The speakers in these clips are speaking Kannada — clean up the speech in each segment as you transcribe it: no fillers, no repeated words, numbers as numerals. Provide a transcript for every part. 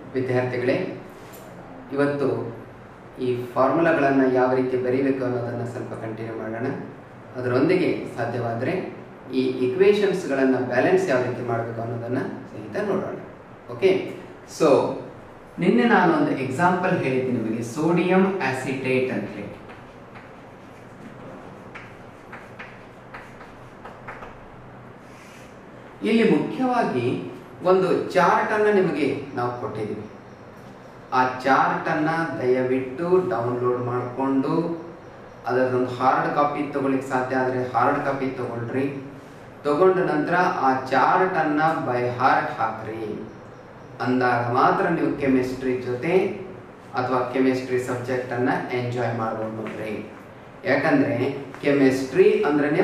ವಿದ್ಯಾರ್ಥಿಗಳೇ, ಇವತ್ತು ಈ ಫಾರ್ಮುಲಾಗಳನ್ನು ಯಾವ ರೀತಿ ಬರೀಬೇಕು ಅನ್ನೋದನ್ನು ಸ್ವಲ್ಪ ಕಂಟಿನ್ಯೂ ಮಾಡೋಣ. ಅದರೊಂದಿಗೆ ಸಾಧ್ಯವಾದರೆ ಈ ಇಕ್ವೇಷನ್ಸ್ಗಳನ್ನು ಬ್ಯಾಲೆನ್ಸ್ ಯಾವ ರೀತಿ ಮಾಡಬೇಕು ಅನ್ನೋದನ್ನು ಸಹಿತ ನೋಡೋಣ. ಓಕೆ, ಸೊ ನಿನ್ನೆ ನಾನು ಒಂದು ಎಕ್ಸಾಂಪಲ್ ಹೇಳಿದ್ದೀನಿ ನಿಮಗೆ, ಸೋಡಿಯಂ ಆಸಿಟೇಟ್ ಅಂತ ಹೇಳಿ. ಇಲ್ಲಿ ಮುಖ್ಯವಾಗಿ ಒಂದು ಚಾರ್ಟ್ ಅನ್ನು ನಿಮಗೆ ನಾವು ಕೊಟ್ಟಿದ್ದೀವಿ. ಆ ಚಾರ್ಟ್ ಅನ್ನ ದಯವಿಟ್ಟು ಡೌನ್ಲೋಡ್ ಮಾಡಿಕೊಂಡು ಅದರದೊಂದು ಹಾರ್ಡ್ ಕಾಪಿ ತಗೊಳ್ಳಿಕ್ಕೆ ಸಾಧ್ಯ ಆದರೆ ಹಾರ್ಡ್ ಕಾಪಿ ತಗೊಳ್ರಿ. ತಗೊಂಡ ನಂತರ ಆ ಚಾರ್ಟ್ ಅನ್ನ ಬೈ ಹಾರ್ಟ್ ಹಾಕ್ರಿ. ಅಂದಾಗ ಮಾತ್ರ ನೀವು ಕೆಮಿಸ್ಟ್ರಿ ಜೊತೆ ಅಥವಾ ಕೆಮಿಸ್ಟ್ರಿ ಸಬ್ಜೆಕ್ಟ್ ಅನ್ನ ಎಂಜಾಯ್ ಮಾಡ್ಬೋದು ನೋಡ್ರಿ. ಯಾಕಂದ್ರೆ ಕೆಮಿಸ್ಟ್ರಿ ಅಂದ್ರೇನೆ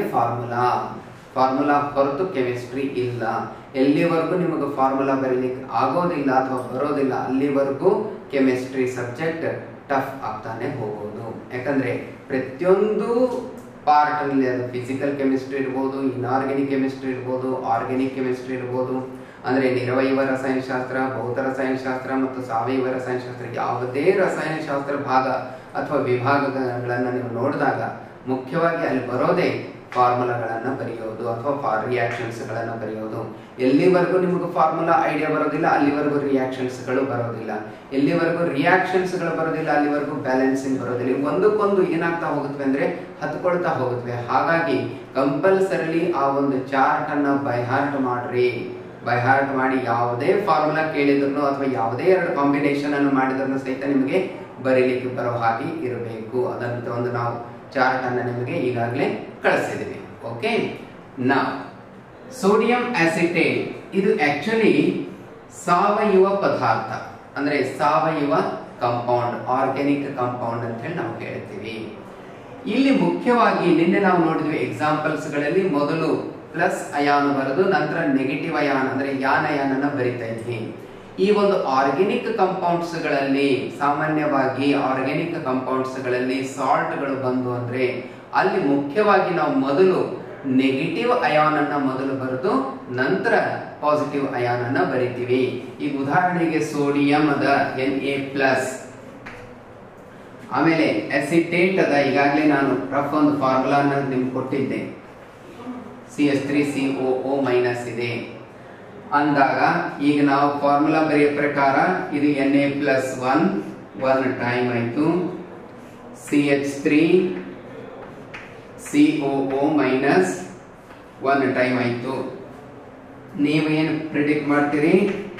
ಫಾರ್ಮುಲಾ ಹೊರತು ಕೆಮಿಸ್ಟ್ರಿ ಇಲ್ಲ. ಎಲ್ಲಿವರೆಗೂ ನಿಮಗೆ ಫಾರ್ಮುಲಾ ಬರೀಲಿಕ್ಕೆ ಆಗೋದಿಲ್ಲ ಅಥವಾ ಬರೋದಿಲ್ಲ ಅಲ್ಲಿವರೆಗೂ ಕೆಮಿಸ್ಟ್ರಿ ಸಬ್ಜೆಕ್ಟ್ ಟಫ್ ಆಗ್ತಾನೆ ಹೋಗೋದು. ಯಾಕಂದ್ರೆ ಪ್ರತಿಯೊಂದು ಪಾರ್ಟ್ ಅಲ್ಲಿ, ಅದು ಫಿಸಿಕಲ್ ಕೆಮಿಸ್ಟ್ರಿ ಇರ್ಬೋದು, ಇನ್ಆರ್ಗ್ಯಾನಿಕ್ ಕೆಮಿಸ್ಟ್ರಿ ಇರ್ಬೋದು, ಆರ್ಗ್ಯಾನಿಕ್ ಕೆಮಿಸ್ಟ್ರಿ ಇರ್ಬೋದು, ಅಂದ್ರೆ ನಿರವಯವ ರಸಾಯನಶಾಸ್ತ್ರ, ಭೌತ ರಸಾಯನಶಾಸ್ತ್ರ ಮತ್ತು ಸಾವಯವ ರಸಾಯನಶಾಸ್ತ್ರ, ಯಾವುದೇ ರಸಾಯನಶಾಸ್ತ್ರ ಭಾಗ ಅಥವಾ ವಿಭಾಗಗಳನ್ನು ನೀವು ನೋಡಿದಾಗ ಮುಖ್ಯವಾಗಿ ಅಲ್ಲಿ ಬರೋದೇ ಫಾರ್ಮುಲಾಗಳನ್ನು ಬರೆಯೋದು ಅಥವಾ ರಿಯಾಕ್ಷನ್ಸ್ಗಳನ್ನು ಬರೆಯೋದು. ಎಲ್ಲಿವರೆಗೂ ನಿಮಗೆ ಫಾರ್ಮುಲಾ ಐಡಿಯಾ ಬರೋದಿಲ್ಲ ಅಲ್ಲಿವರೆಗೂ ರಿಯಾಕ್ಷನ್ಸ್ಗಳು ಬರೋದಿಲ್ಲ. ಎಲ್ಲಿವರೆಗೂ ರಿಯಾಕ್ಷನ್ಸ್ಗಳು ಬರೋದಿಲ್ಲ ಅಲ್ಲಿವರೆಗೂ ಬ್ಯಾಲೆನ್ಸಿಂಗ್ ಬರೋದಿಲ್ಲ. ಒಂದಕ್ಕೊಂದು ಏನಾಗ್ತಾ ಹೋಗುತ್ತವೆ ಅಂದ್ರೆ ಹತ್ಕೊಳ್ತಾ ಹೋಗುತ್ತವೆ. ಹಾಗಾಗಿ ಕಂಪಲ್ಸರಿಲಿ ಆ ಒಂದು ಚಾರ್ಟ್ ಅನ್ನ ಬೈ ಹಾರ್ಟ್ ಮಾಡ್ರಿ. ಬೈ ಹಾರ್ಟ್ ಮಾಡಿ ಯಾವುದೇ ಫಾರ್ಮುಲಾ ಕೇಳಿದ್ರು ಅಥವಾ ಯಾವುದೇ ಎರಡು ಕಾಂಬಿನೇಷನ್ ಅನ್ನು ಮಾಡಿದ್ರು ಸಹಿತ ನಿಮಗೆ ಬರೀಲಿಕ್ಕೆ ಬರೋ ಹಾಗೆ ಇರಬೇಕು. ಅದಂತ ಒಂದು ನಾವು ಚಾರ್ಟ್ ಅನ್ನ ನಿಮಗೆ ಈಗಾಗಲೇ ಕಳಿಸಿದ್ದೀವಿ. ಓಕೆ, ನಾ ಸೋಡಿಯಂ ಆಸಿಟೇಟ್ ಇದು ಆಕ್ಚುಲಿ ಸಾವಯವ ಪದಾರ್ಥ, ಅಂದ್ರೆ ಸಾವಯವ ಕಂಪೌಂಡ್, ಆರ್ಗ್ಯಾನಿಕ್ ಕಂಪೌಂಡ್ ಅಂತ ಹೇಳಿ ನಾವು ಹೇಳ್ತೀವಿ. ಇಲ್ಲಿ ಮುಖ್ಯವಾಗಿ ನಿನ್ನೆ ನಾವು ನೋಡಿದ್ವಿ ಎಕ್ಸಾಂಪಲ್ಸ್ ಗಳಲ್ಲಿ ಮೊದಲು ಪ್ಲಸ್ ಅಯಾನ್ ಬರೆದು ನಂತರ ನೆಗೆಟಿವ್ ಅಯಾನ್ ಅಂದ್ರೆ ಯಾನ್ ಅಯಾನ್ ಅನ್ನ ಬರಿತಾ ಇದ್ವಿ. ಈ ಒಂದು ಆರ್ಗ್ಯಾನಿಕ್ ಕಂಪೌಂಡ್ಸ್ ಗಳಲ್ಲಿ ಸಾಮಾನ್ಯವಾಗಿ ಆರ್ಗ್ಯಾನಿಕ್ ಕಂಪೌಂಡ್ಸ್ ಗಳಲ್ಲಿ ಸಾಲ್ಟ್ ಗಳು ಬಂದು ಅಂದ್ರೆ ಅಲ್ಲಿ ಮುಖ್ಯವಾಗಿ ನಾವು ಮೊದಲು ನೆಗೆಟಿವ್ ಅಯಾನ್ ಅನ್ನ ಮೊದಲು ಬರೆದು ನಂತರ ಪಾಸಿಟಿವ್ ಅಯಾನ್ ಅನ್ನ ಬರಿತೀವಿ. ಈಗ ಉದಾಹರಣೆಗೆ ಸೋಡಿಯಂ ಅದ Na+, ಆಮೇಲೆ ಅಸಿಟೇಟ್ ಅದ, ಈಗಾಗಲೇ ನಾನು ರಫ್ ಒಂದು ಫಾರ್ಮುಲಾ ನಿಮ್ಗೆ ಕೊಟ್ಟಿದ್ದೆ, CH3COO- ಇದೆ ಅಂದಾಗ ಈಗ ನಾವು ಫಾರ್ಮುಲಾ ಬರೆಯೋ ಪ್ರಕಾರ ಇದು Na+1 1 ಟೈಮ್ ಆಯ್ತು, CH3COO- 1 ಟೈಮ್ ಆಯ್ತು. ನೀವೇನು ಪ್ರಿಡಿಕ್ಟ್ ಮಾಡ್ತೀರಿ?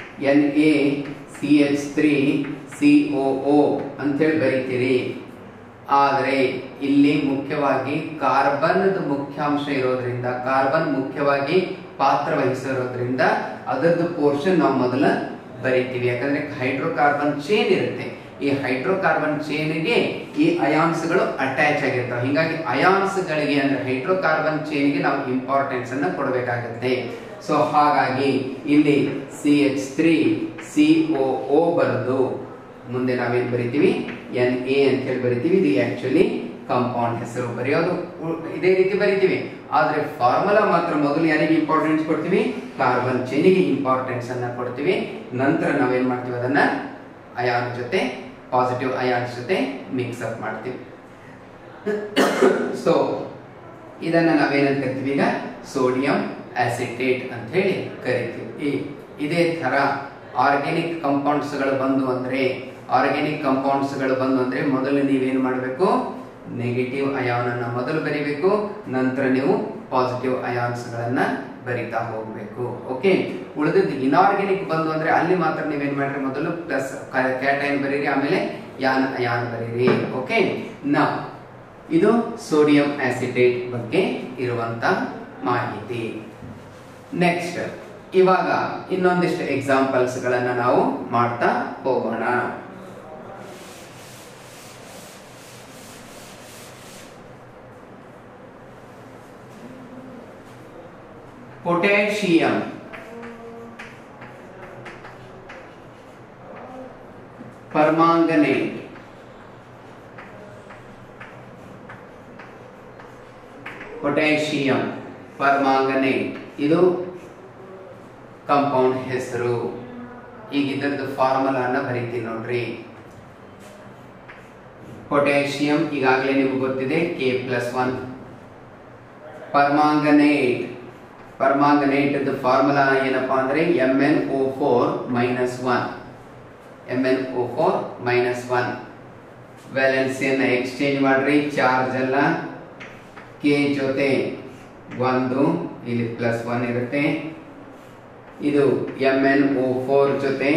NaCH3COO ಅಂತೇಳಿ ಬರೀತೀರಿ. ಆದರೆ ಇಲ್ಲಿ ಮುಖ್ಯವಾಗಿ ಕಾರ್ಬನ್ ಮುಖ್ಯಾಂಶ ಇರೋದ್ರಿಂದ, ಕಾರ್ಬನ್ ಮುಖ್ಯವಾಗಿ ಪಾತ್ರ ವಹಿಸಿರೋದ್ರಿಂದ ಅದರದ್ದು ಪೋರ್ಷನ್ ನಾವು ಮೊದಲ ಬರಿತೀವಿ. ಯಾಕಂದ್ರೆ ಹೈಡ್ರೋಕಾರ್ಬನ್ ಚೈನ್ ಇರುತ್ತೆ, ಈ ಹೈಡ್ರೋಕಾರ್ಬನ್ ಚೈನ್ಗೆ ಈ ಅಯಾನ್ಸ್ಗಳು ಅಟ್ಯಾಚ್ ಆಗಿರ್ತವೆ. ಹೀಗಾಗಿ ಅಯಾನ್ಸ್ ಗಳಿಗೆ ಅಂದ್ರೆ ಹೈಡ್ರೋಕಾರ್ಬನ್ ಚೈನ್ಗೆ ನಾವು ಇಂಪಾರ್ಟೆನ್ಸ್ ಅನ್ನ ಕೊಡಬೇಕಾಗುತ್ತೆ. ಸೊ ಹಾಗಾಗಿ ಇಲ್ಲಿ CH3COO ಬರೆದು ಮುಂದೆ ನಾವೇನ್ ಬರಿತೀವಿ? Na ಅಂತ ಹೇಳಿ ಬರಿತೀವಿ. ಇದು ಆಕ್ಚುಲಿ ಕಾಂಪೌಂಡ್ ಹೆಸರು. ಬರೆಯೋದು ಇದೇ ರೀತಿ ಬರಿತೀವಿ, ಆದ್ರೆ ಫಾರ್ಮುಲಾ ಮಾತ್ರ ಮೊದಲು ಯಾರಿಗೆ ಇಂಪಾರ್ಟೆನ್ಸ್ ಕೊಡ್ತೀವಿ? ಕಾರ್ಬನ್ ಚೈನಿಗೆ ಇಂಪಾರ್ಟೆನ್ಸ್ ಅನ್ನ ಕೊಡ್ತೀವಿ. ನಂತರ ನಾವೇನ್ ಮಾಡ್ತೀವಿ? ಅದನ್ನ ಅಯಾನ್ ಜೊತೆ, ಪಾಸಿಟಿವ್ ಅಯಾನ್ಸ್ ಜೊತೆ ಮಿಕ್ಸ್ ಅಪ್ ಮಾಡ್ತೀವಿ. ಸೊ ಇದನ್ನ ನಾವೇನಂತ ಕರಿತೀವಿ? ಈಗ ಸೋಡಿಯಂ ಆಸಿಟೇಟ್ ಅಂತ ಹೇಳಿ ಕರಿತೀವಿ. ಇದೇ ತರ ಆರ್ಗ್ಯಾನಿಕ್ ಕಂಪೌಂಡ್ಸ್ ಗಳು ಬಂದು ಅಂದ್ರೆ ಮೊದಲು ನೀವೇನ್ ಮಾಡಬೇಕು? ನೆಗೆಟಿವ್ ಅಯಾನ್ ಅನ್ನ ಮೊದಲು ಬರಿಬೇಕು, ನಂತರ ನೀವು ಪಾಸಿಟಿವ್ ಅಯಾನ್ಸ್ ಗಳನ್ನ ಬರಿತಾ ಹೋಗ್ಬೇಕು. ಓಕೆ, ಉಳಿದಿದ್ದು ಇನ್ಆರ್ಗ್ಯಾನಿಕ್ ಬಂದು ಅಂದ್ರೆ ಅಲ್ಲಿ ಮಾತ್ರ ನೀವೇನ್ ಮಾಡ್ರಿ? ಮೊದಲು ಪ್ಲಸ್ ಕ್ಯಾಟೈನ್ ಬರೀರಿ, ಆಮೇಲೆ ಯಾನ್ ಅಯಾನ್ ಬರೀರಿ. ಓಕೆ, ನಾ ಇದು ಸೋಡಿಯಂ ಆಸಿಟೇಟ್ ಬಗ್ಗೆ ಇರುವಂತ ಮಾಹಿತಿ. ನೆಕ್ಸ್ಟ್ ಇವಾಗ ಇನ್ನೊಂದಿಷ್ಟು ಎಕ್ಸಾಂಪಲ್ಸ್ ಗಳನ್ನ ನಾವು ಮಾಡ್ತಾ ಹೋಗೋಣ. पोटेशियम, परमांगनेट, पोटेशियम परमांगनेट ಇದು ಕಾಂಪೌಂಡ್ ಹೆಸರು. ಈಗ ಇದರದ್ದು ಫಾರ್ಮುಲಾನ ಬರೀತೀನಿ ನೋಡ್ರಿ. ಪೊಟ್ಯಾಷಿಯಂ ಈಗಾಗಲೇ ನಿಮ್ಗೆ ಗೊತ್ತಿದೆ K+1. ಪರ್ಮಾಂಗನೇಟ್ ಫಾರ್ಮುಲಾ ಏನಪ್ಪಾ ಅಂದ್ರೆ MnO4 -1. ವ್ಯಾಲೆನ್ಸಿಯನ್ನ ಎಕ್ಸ್ಚೇಂಜ್ ಮಾಡ್ರಿ, ಚಾರ್ಜ್ ಎಲ್ಲ K ಜೊತೆ 1 ಇಲ್ಲಿ +1 ಇರುತ್ತೆ. ಇದು MnO4 ಜೊತೆ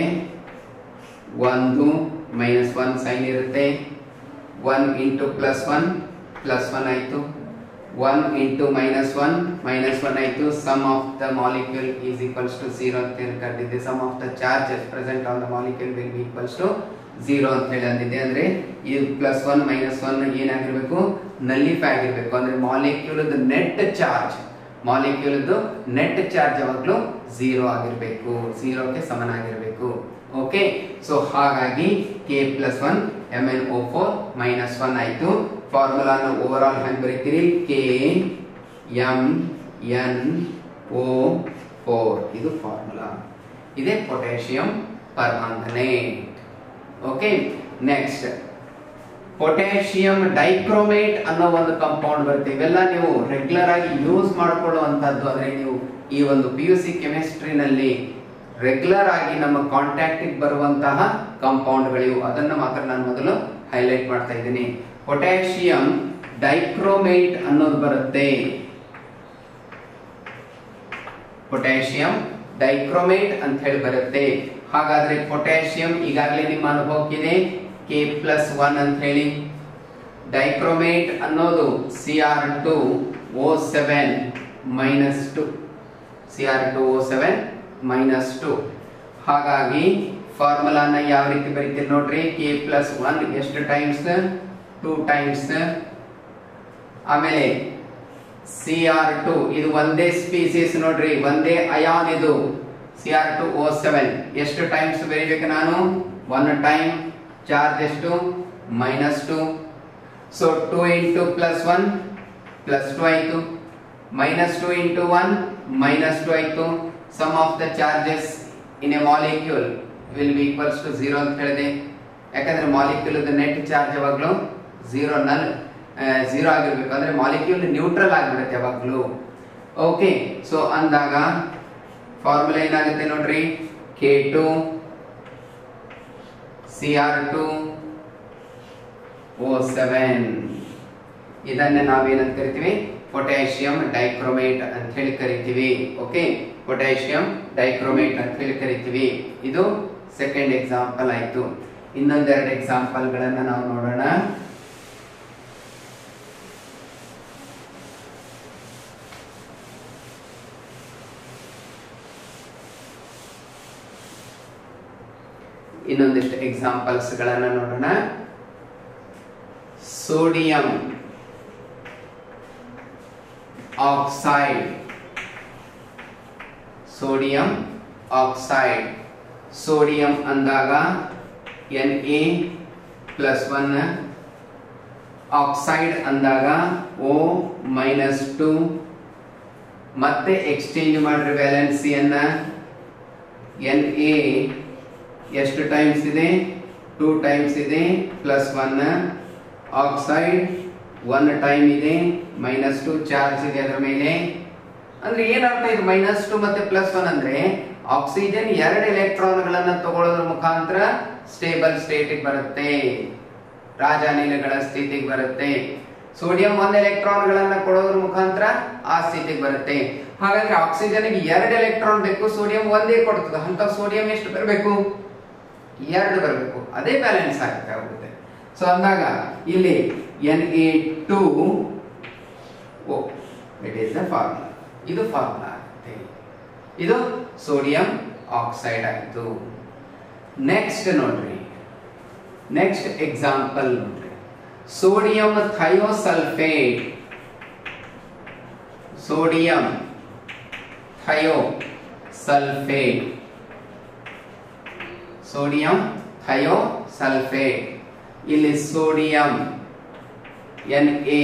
1 -1 ಸೈನ್ ಇರುತ್ತೆ. 1 × +1 ಆಯ್ತು, 1 × -1 ಆಯ್ತು. Sum of the molecule is equals to 0 ಅಂತ ಹೇಳಿ ಕರೆದಿದ್ದೆ. Sum of the charges present on the molecule will be equals to 0 ಅಂತ ಹೇಳಿ ಅಂದಿದ್ದೆ. ಅಂದ್ರೆ ಇದು +1 -1 ಏನಾಗಿರ್ಬೇಕು, ನಲ್ಲಿಫೈ ಆಗಿರ್ಬೇಕು. ಅಂದ್ರೆ ಮಾಲಿಕ್ಯೂಲ್ ನೆಟ್ ಚಾರ್ಜ್ ಯಾವಾಗಲೂ 0 ಆಗಿರ್ಬೇಕು, 0ಕ್ಕೆ ಸಮನಾಗಿರ್ಬೇಕು. ಓಕೆ, ಸೊ ಹಾಗಾಗಿ K+1 MnO4 -1 ಆಯ್ತು. ಫಾರ್ಮುಲಾನ ಓವರ್ ಆಲ್ ಹೆಂಗ್ ಬರೀತೀರಿ, KMnO4 ಇದು ಫಾರ್ಮುಲಾ. ಇದೆ potassium permanganate. Okay, next potassium dichromate ಅನ್ನೋ ಒಂದು ಕಾಂಪೌಂಡ್ ಬರುತ್ತೆ. ಇವೆಲ್ಲ ನೀವು ರೆಗ್ಯುಲರ್ ಆಗಿ ಯೂಸ್ ಮಾಡಿಕೊಳ್ಳುವಂತದ್ದು. ಅಂದ್ರೆ ನೀವು ಈ ಒಂದು PUC ಕೆಮಿಸ್ಟ್ರಿನಲ್ಲಿ ರೆಗ್ಯುಲರ್ ಆಗಿ ನಮ್ಮ ಕಾಂಟ್ಯಾಕ್ಟ್ ಬರುವಂತಹ ಕಾಂಪೌಂಡ್ಗಳಿವು. ಅದನ್ನು ಮಾತ್ರ ನಾನು ಮೊದಲು ಹೈಲೈಟ್ ಮಾಡ್ತಾ ಇದ್ದೀನಿ. ಪೊಟ್ಯಾಷಿಯಂ ಡೈಕ್ರೋಮೇಟ್ ಅನ್ನೋದು ಬರುತ್ತೆ. ಪೊಟ್ಯಾಷಿಯಂ ಡೈಕ್ರೋಮೇಟ್ ಅಂತ ಹೇಳಿ ಬರುತ್ತೆ. ಹಾಗಾದ್ರೆ ಪೊಟ್ಯಾಷಿಯಂ ಈಗಾಗಲೇ ನಿಮ್ಮ ಅನುಭವಕ್ಕಿದೆ K+1 ಅಂತ ಹೇಳಿ. ಡೈಕ್ರೋಮೇಟ್ ಅನ್ನೋದು Cr2O7 -2. ಹಾಗಾಗಿ ಫಾರ್ಮುಲಾನ ಯಾವ ರೀತಿ ಬರೀತೀರಿ ನೋಡ್ರಿ, K+1 ಎಷ್ಟು ಟೈಮ್ಸ್, 2 ಟೈಮ್ಸ್. ಆಮೇಲೆ Cr2 ಇದು ಒಂದೇ ಸ್ಪೀಸೀಸ್ ನೋಡ್ರಿ, ಒಂದೇ ಅಯಾನ್. ಇದು Cr2O7 ಎಷ್ಟು ಟೈಮ್ಸ್ ಬರೀಬೇಕು ನಾನು, 1 ಟೈಮ್. ಚಾರ್ಜ್ ಎಷ್ಟು, -2. ಸೊ 2 × +1 +2 ಆಯ್ತು, -2 × 1 -2 ಆಯ್ತು. Sum of the charges in a molecule will be equals to 0 ಅಂತ ಹೇಳಿದೆ. ಯಾಕಂದ್ರೆ ಮಾಲಿಕ್ಯೂಲ್ ನೆಟ್ ಚಾರ್ಜ್ ಯಾವಾಗಲೂ 0 ಆಗಿರ್ಬೇಕು. ಅಂದ್ರೆ ಮಾಲಿಕ್ಯೂಲ್ ನ್ಯೂಟ್ರಲ್ ಆಗಿಬಿಡುತ್ತೆ ಯಾವಾಗಲೂ. ಓಕೆ, ಸೊ ಅಂದಾಗ ಫಾರ್ಮುಲಾ ಏನಾಗುತ್ತೆ ನೋಡ್ರಿ, K2 Cr2O7. ಇದನ್ನೇ ನಾವೇನಂತ ಕರಿತೀವಿ, ಪೊಟ್ಯಾಷಿಯಂ ಡೈಕ್ರೋಮೇಟ್ ಅಂತ ಹೇಳಿ ಕರಿತೀವಿ. ಓಕೆ, ಪೊಟ್ಯಾಷಿಯಂ ಡೈಕ್ರೋಮೇಟ್ ಅಂತ ಹೇಳಿ ಕರಿತೀವಿ. ಇದು ಸೆಕೆಂಡ್ ಎಕ್ಸಾಂಪಲ್ ಆಯ್ತು. ಇನ್ನೊಂದೆರಡು ಎಕ್ಸಾಂಪಲ್ ಗಳನ್ನ ನಾವು ನೋಡೋಣ. ಇನ್ನೊಂದಿಷ್ಟು ಎಕ್ಸಾಂಪಲ್ಸ್ ಗಳನ್ನ ನೋಡೋಣ. Sodium oxide. ಸೋಡಿಯಂ ಅಂದಾಗ Na+1, ಆಕ್ಸೈಡ್ ಅಂದಾಗ O-2. ಮತ್ತೆ ಎಕ್ಸ್ಚೇಂಜ್ ಮಾಡ್ರಿ ವ್ಯಾಲೆನ್ಸಿಯನ್ನ. Na ಎಷ್ಟು ಟೈಮ್ಸ್ ಇದೆ, 2 ಟೈಮ್ಸ್ ಇದೆ, +1. ಆಕ್ಸೈಡ್ 1 ಟೈಮ್ ಇದೆ, -2 ಚಾರ್ಜ್ ಇದೆ ಅದರ ಮೇಲೆ. ಅಂದ್ರೆ ಏನರ್ಥ ಇದು -2 ಮತ್ತೆ +1 ಅಂದ್ರೆ ಆಕ್ಸಿಜನ್ 2 ಎಲೆಕ್ಟ್ರಾನ್ಗಳನ್ನ ತಗೊಳ್ಳೋದ್ರ ಮುಖಾಂತರ ಸ್ಟೇಬಲ್ ಸ್ಟೇಟಿಗೆ ಬರುತ್ತೆ, ರಾಜಾನಿಲಗಳ ಸ್ಥಿತಿಗೆ ಬರುತ್ತೆ. ಸೋಡಿಯಂ 1 ಎಲೆಕ್ಟ್ರಾನ್ಗಳನ್ನ ಕೊಡೋದ್ರ ಮುಖಾಂತರ ಆ ಸ್ಥಿತಿಗೆ ಬರುತ್ತೆ. ಹಾಗಾದ್ರೆ ಆಕ್ಸಿಜನ್ಗೆ 2 ಎಲೆಕ್ಟ್ರಾನ್ ಬೇಕು, ಸೋಡಿಯಂ ಒಂದೇ ಕೊಡ್ತದೆ. ಅಂತ ಸೋಡಿಯಂ ಎಷ್ಟು ಬರಬೇಕು, 2 ಬರಬೇಕು. ಅದೇ ಬ್ಯಾಲೆನ್ಸ್ ಆಗುತ್ತೆ. ಸೊ ಅಂದಾಗ ಇಲ್ಲಿ Na2O, it is the formula. ಇದು ಫಾರ್ಮುಲಾ ಆಗುತ್ತೆ. ಇದು ಸೋಡಿಯಂ ಆಕ್ಸೈಡ್ ಆಯಿತು. ನೆಕ್ಸ್ಟ್ ನೋಡ್ರಿ, ನೆಕ್ಸ್ಟ್ ಎಕ್ಸಾಂಪಲ್ ನೋಡ್ರಿ, sodium thiosulphate. Sodium thiosulphate. Sodium thiosulphate. ಇಲ್ಲಿ ಸೋಡಿಯಂ Na,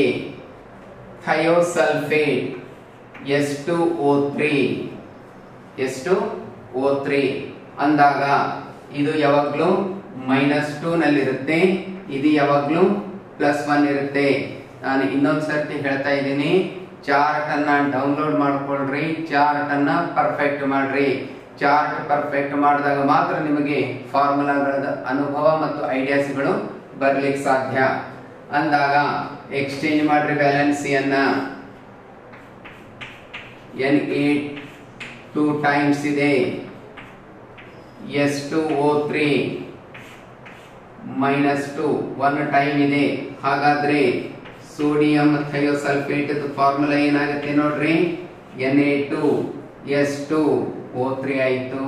ಥಯೋಸಲ್ಫೇಟ್ S2O3. ಅಂದಾಗ ಇದು ಯಾವಾಗ್ಲೂ -2 ನಲ್ಲಿರುತ್ತೆ, ಇದು ಯಾವಾಗ್ಲೂ +1 ಇರುತ್ತೆ. ನಾನು ಇನ್ನೊಂದು ಸರ್ತಿ ಹೇಳ್ತಾ ಇದ್ದೀನಿ, ಚಾರ್ಟ್ ಅನ್ನ ಡೌನ್ಲೋಡ್ ಮಾಡ್ಕೊಳ್ರಿ, ಚಾರ್ಟ್ ಅನ್ನ ಪರ್ಫೆಕ್ಟ್ ಮಾಡ್ರಿ. ಚಾರ್ಟ್ ಪರ್ಫೆಕ್ಟ್ ಮಾಡಿದಾಗ ಮಾತ್ರ ನಿಮಗೆ ಫಾರ್ಮುಲಾಗಳ ಅನುಭವ ಮತ್ತು ಐಡಿಯಾಸ್ಗಳು ಬರ್ಲಿಕ್ಕೆ ಸಾಧ್ಯ. ಅಂದಾಗ ಎಕ್ಸ್ಚೇಂಜ್ ಮಾಡ್ರಿ ಬ್ಯಾಲೆನ್ಸಿ ಅನ್ನ. Na 2 ಟೈಮ್ಸ್ ಇದೆ, S2O3 -2 1 ಟೈಮ್ ಇದೆ. ಹಾಗಾದ್ರೆ ಸೋಡಿಯಂ ಥಯೋಸಲ್ಫೇಟ್ ಫಾರ್ಮುಲಾ ಏನಾಗುತ್ತೆ ನೋಡ್ರಿ, Na2S2O3 ಆಯಿತು,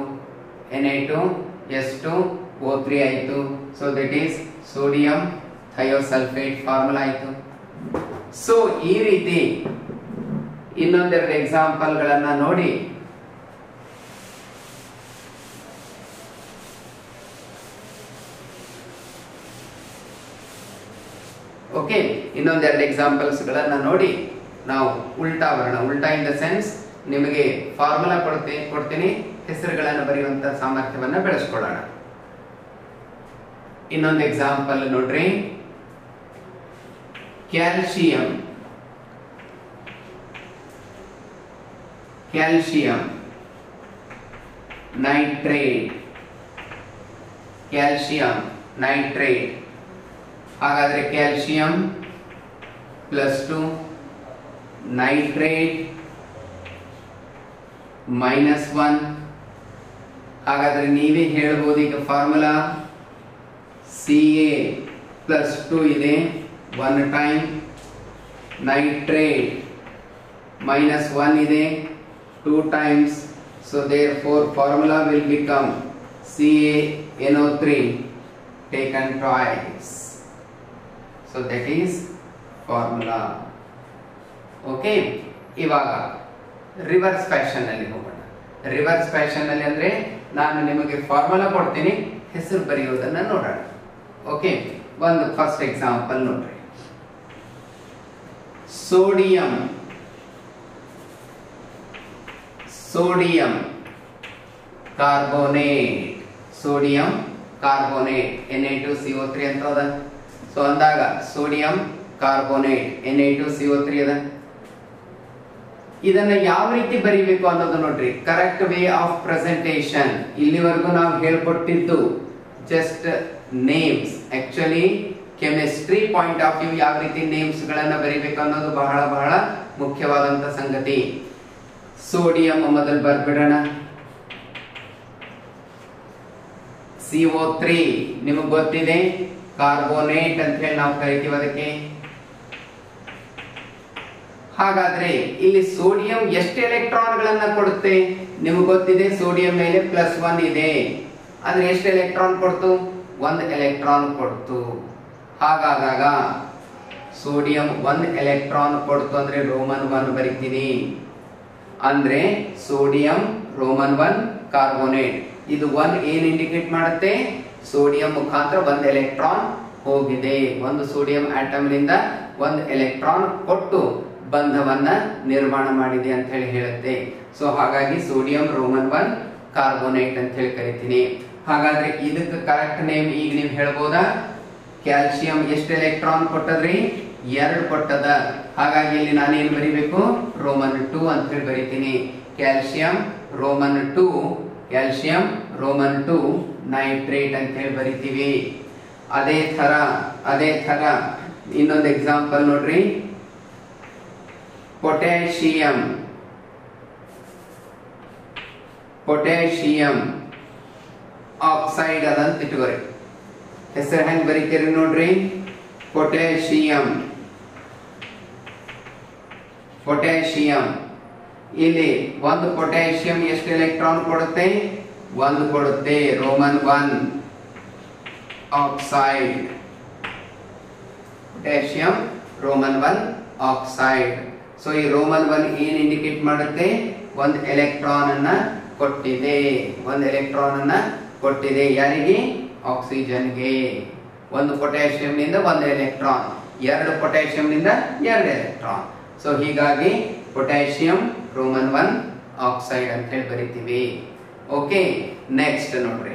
Na2S2O3 ಆಯಿತು. So that is sodium thiosulphate formula ಆಯಿತು. ಸೊ ಈ ರೀತಿ ಇನ್ನೊಂದೆರಡು ಎಕ್ಸಾಂಪಲ್ಗಳನ್ನ ನೋಡಿ. ಓಕೆ, ಇನ್ನೊಂದೆರಡು ಎಕ್ಸಾಂಪಲ್ಸ್ ಗಳನ್ನ ನೋಡಿ ನಾವು ಉಲ್ಟಾ ಬರೋಣ. ಉಲ್ಟಾ ಇನ್ ದ ಸೆನ್ಸ್ ನಿಮಗೆ ಫಾರ್ಮುಲಾ ಕೊಡ್ತೀನಿ, ಹೆಸರುಗಳನ್ನು ಬರೆಯುವಂತ ಸಾಮರ್ಥ್ಯವನ್ನ ಬೆಳೆಸ್ಕೊಳ್ಳೋಣ. ಇನ್ನೊಂದು ಎಕ್ಸಾಂಪಲ್ ನೋಡ್ರಿ, ಕ್ಯಾಲ್ಸಿಯಂ ನೈಟ್ರೇಟ್, ಕ್ಯಾಲ್ಸಿಯಂ ನೈಟ್ರೇಟ್. ಹಾಗಾದ್ರೆ ಕ್ಯಾಲ್ಸಿಯಂ +2, ನೈಟ್ರೇಟ್ -1. ಹಾಗಾದ್ರೆ ನೀವೇ ಹೇಳ್ಬೋದು ಈಗ ಫಾರ್ಮುಲಾ, Ca+2 ಇದೆ 1 ಟೈಮ್, ನೈಟ್ರೇಟ್ -1 ಇದೆ 2 times. So therefore formula will become CaNO3 taken twice. So that is formula. Okay, ಇವಾಗ ರಿವರ್ಸ್ ಫ್ಯಾಷನ್ ನಲ್ಲಿ ಹೋಗೋಣ. ರಿವರ್ಸ್ ಫ್ಯಾಷನ್ ನಲ್ಲಿ ಅಂದ್ರೆ ನಾನು ನಿಮಗೆ ಫಾರ್ಮುಲಾ ಕೊಡ್ತೀನಿ, ಹೆಸರು ಬರೆಯುವುದನ್ನ ನೋಡೋಣ. ಓಕೆ, ಒಂದು ಫಸ್ಟ್ ಎಕ್ಸಾಂಪಲ್ ನೋಡ್ರಿ, sodium carbonate, sodium carbonate Na2CO3 ಅಂತ ಅದ. ಸೊ ಅಂದಾಗ ಸೋಡಿಯಂ ಕಾರ್ಬೋನೇಟ್ Na2CO3 ಅದ. ಇದನ್ನ ಯಾವ ರೀತಿ ಬರೀಬೇಕು ಅನ್ನೋದು ನೋಡ್ರಿ, ಕರೆಕ್ಟ್ ವೇ ಆಫ್ ಪ್ರೆಸೆಂಟೇಷನ್. ಇಲ್ಲಿವರೆಗೂ ನಾವು ಹೇಳ್ಕೊಟ್ಟಿದ್ದು just names. Actually chemistry point of view ಯಾವ ರೀತಿ ನೇಮ್ಸ್ ಗಳನ್ನ ಬರೀಬೇಕು ಅನ್ನೋದು ಬಹಳ ಬಹಳ ಮುಖ್ಯವಾದಂತ ಸಂಗತಿ. ಸೋಡಿಯಂ ಮೊದಲು ಬರ್ಬಿಡೋಣ. CO3 ನಿಮಗೆ ಗೊತ್ತಿದೆ, ಕಾರ್ಬೋನೇಟ್ ಅಂತ ಹೇಳಿ ನಾವು ಕರಿತೀವಿ ಅದಕ್ಕೆ. ಹಾಗಾದ್ರೆ ಇಲ್ಲಿ ಸೋಡಿಯಂ ಎಷ್ಟು ಎಲೆಕ್ಟ್ರಾನ್ಗಳನ್ನ ಕೊಡುತ್ತೆ ನಿಮಗೆ ಗೊತ್ತಿದೆ, ಸೋಡಿಯಂ ಮೇಲೆ +1 ಇದೆ. ಅಂದ್ರೆ ಎಷ್ಟು ಎಲೆಕ್ಟ್ರಾನ್ ಕೊಡ್ತು, 1 ಎಲೆಕ್ಟ್ರಾನ್ ಕೊಡ್ತು. ಹಾಗಾದಾಗ ಸೋಡಿಯಂ 1 ಎಲೆಕ್ಟ್ರಾನ್ ಕೊಡ್ತು ಅಂದ್ರೆ ರೋಮನ್ 1 ಬರೀತೀನಿ. ಅಂದ್ರೆ ಸೋಡಿಯಂ ರೋಮನ್ 1 ಕಾರ್ಬೋನೇಟ್. ಇದು 1 ಏನ್ ಇಂಡಿಕೇಟ್ ಮಾಡುತ್ತೆ, ಸೋಡಿಯಂ ಮುಖಾಂತರ 1 ಎಲೆಕ್ಟ್ರಾನ್ ಹೋಗಿದೆ. ಒಂದು ಸೋಡಿಯಂ ಆಟಮ್ ನಿಂದ 1 ಎಲೆಕ್ಟ್ರಾನ್ ಕೊಟ್ಟು ಬಂಧವನ್ನ ನಿರ್ಮಾಣ ಮಾಡಿದೆ ಅಂತ ಹೇಳುತ್ತೆ. ಸೊ ಹಾಗಾಗಿ ಸೋಡಿಯಂ ರೋಮನ್ 1 ಕಾರ್ಬೋನೇಟ್ ಅಂತ ಹೇಳಿ ಕರಿತೀನಿ. ಹಾಗಾದ್ರೆ ಇದಕ್ಕೆ ಕರೆಕ್ಟ್ ನೇಮ್ ಈಗ ನೀವು ಹೇಳ್ಬೋದಾ, ಕ್ಯಾಲ್ಸಿಯಂ ಎಷ್ಟು ಎಲೆಕ್ಟ್ರಾನ್ ಕೊಟ್ಟದ್ರಿ, 2 ಕೊಟ್ಟದ. ಹಾಗಾಗಿ ಇಲ್ಲಿ ನಾನೇನು ಬರೀಬೇಕು, ರೋಮನ್ 2 ಅಂತ ಹೇಳಿ ಬರೀತೀನಿ. ಕ್ಯಾಲ್ಸಿಯಂ ರೋಮನ್ 2 ನೈಟ್ರೇಟ್ ಅಂತ ಹೇಳಿ ಬರೀತೀವಿ. ಅದೇ ತರ ಇನ್ನೊಂದು ಎಕ್ಸಾಂಪಲ್ ನೋಡ್ರಿ, ಪೊಟ್ಯಾಷಿಯಂ ಆಕ್ಸೈಡ್ ಅದಂತ ಇಟ್ಕೋರಿ. ಹೆಸರು ಹೆಂಗ್ ಬರೀತೀರಿ ನೋಡ್ರಿ, ಪೊಟ್ಯಾಷಿಯಂ. ಇಲ್ಲಿ ಒಂದು ಪೊಟ್ಯಾಷಿಯಂ ಎಷ್ಟು ಎಲೆಕ್ಟ್ರಾನ್ ಕೊಡುತ್ತೆ, 1 ಕೊಡುತ್ತೆ. Roman 1 oxide, potassium Roman 1 oxide. So ಈ ರೋಮನ್ 1 ಏನ್ ಇಂಡಿಕೇಟ್ ಮಾಡುತ್ತೆ, 1 ಎಲೆಕ್ಟ್ರಾನ್ ಅನ್ನ ಕೊಟ್ಟಿದೆ. ಯಾರಿಗೆ, ಆಕ್ಸಿಜನ್ಗೆ. 1 ಪೊಟ್ಯಾಷಿಯಂ ನಿಂದ 1 ಎಲೆಕ್ಟ್ರಾನ್, 2 ಪೊಟ್ಯಾಷಿಯಂ ನಿಂದ 2 ಎಲೆಕ್ಟ್ರಾನ್. ಸೊ ಹೀಗಾಗಿ ಪೊಟ್ಯಾಷಿಯಂ ರೋಮನ್ 1 ಆಕ್ಸೈಡ್ ಅಂತ ಹೇಳಿ ಬರೀತೀವಿ. ಓಕೆ, ನೆಕ್ಸ್ಟ್ ನೋಡ್ರಿ,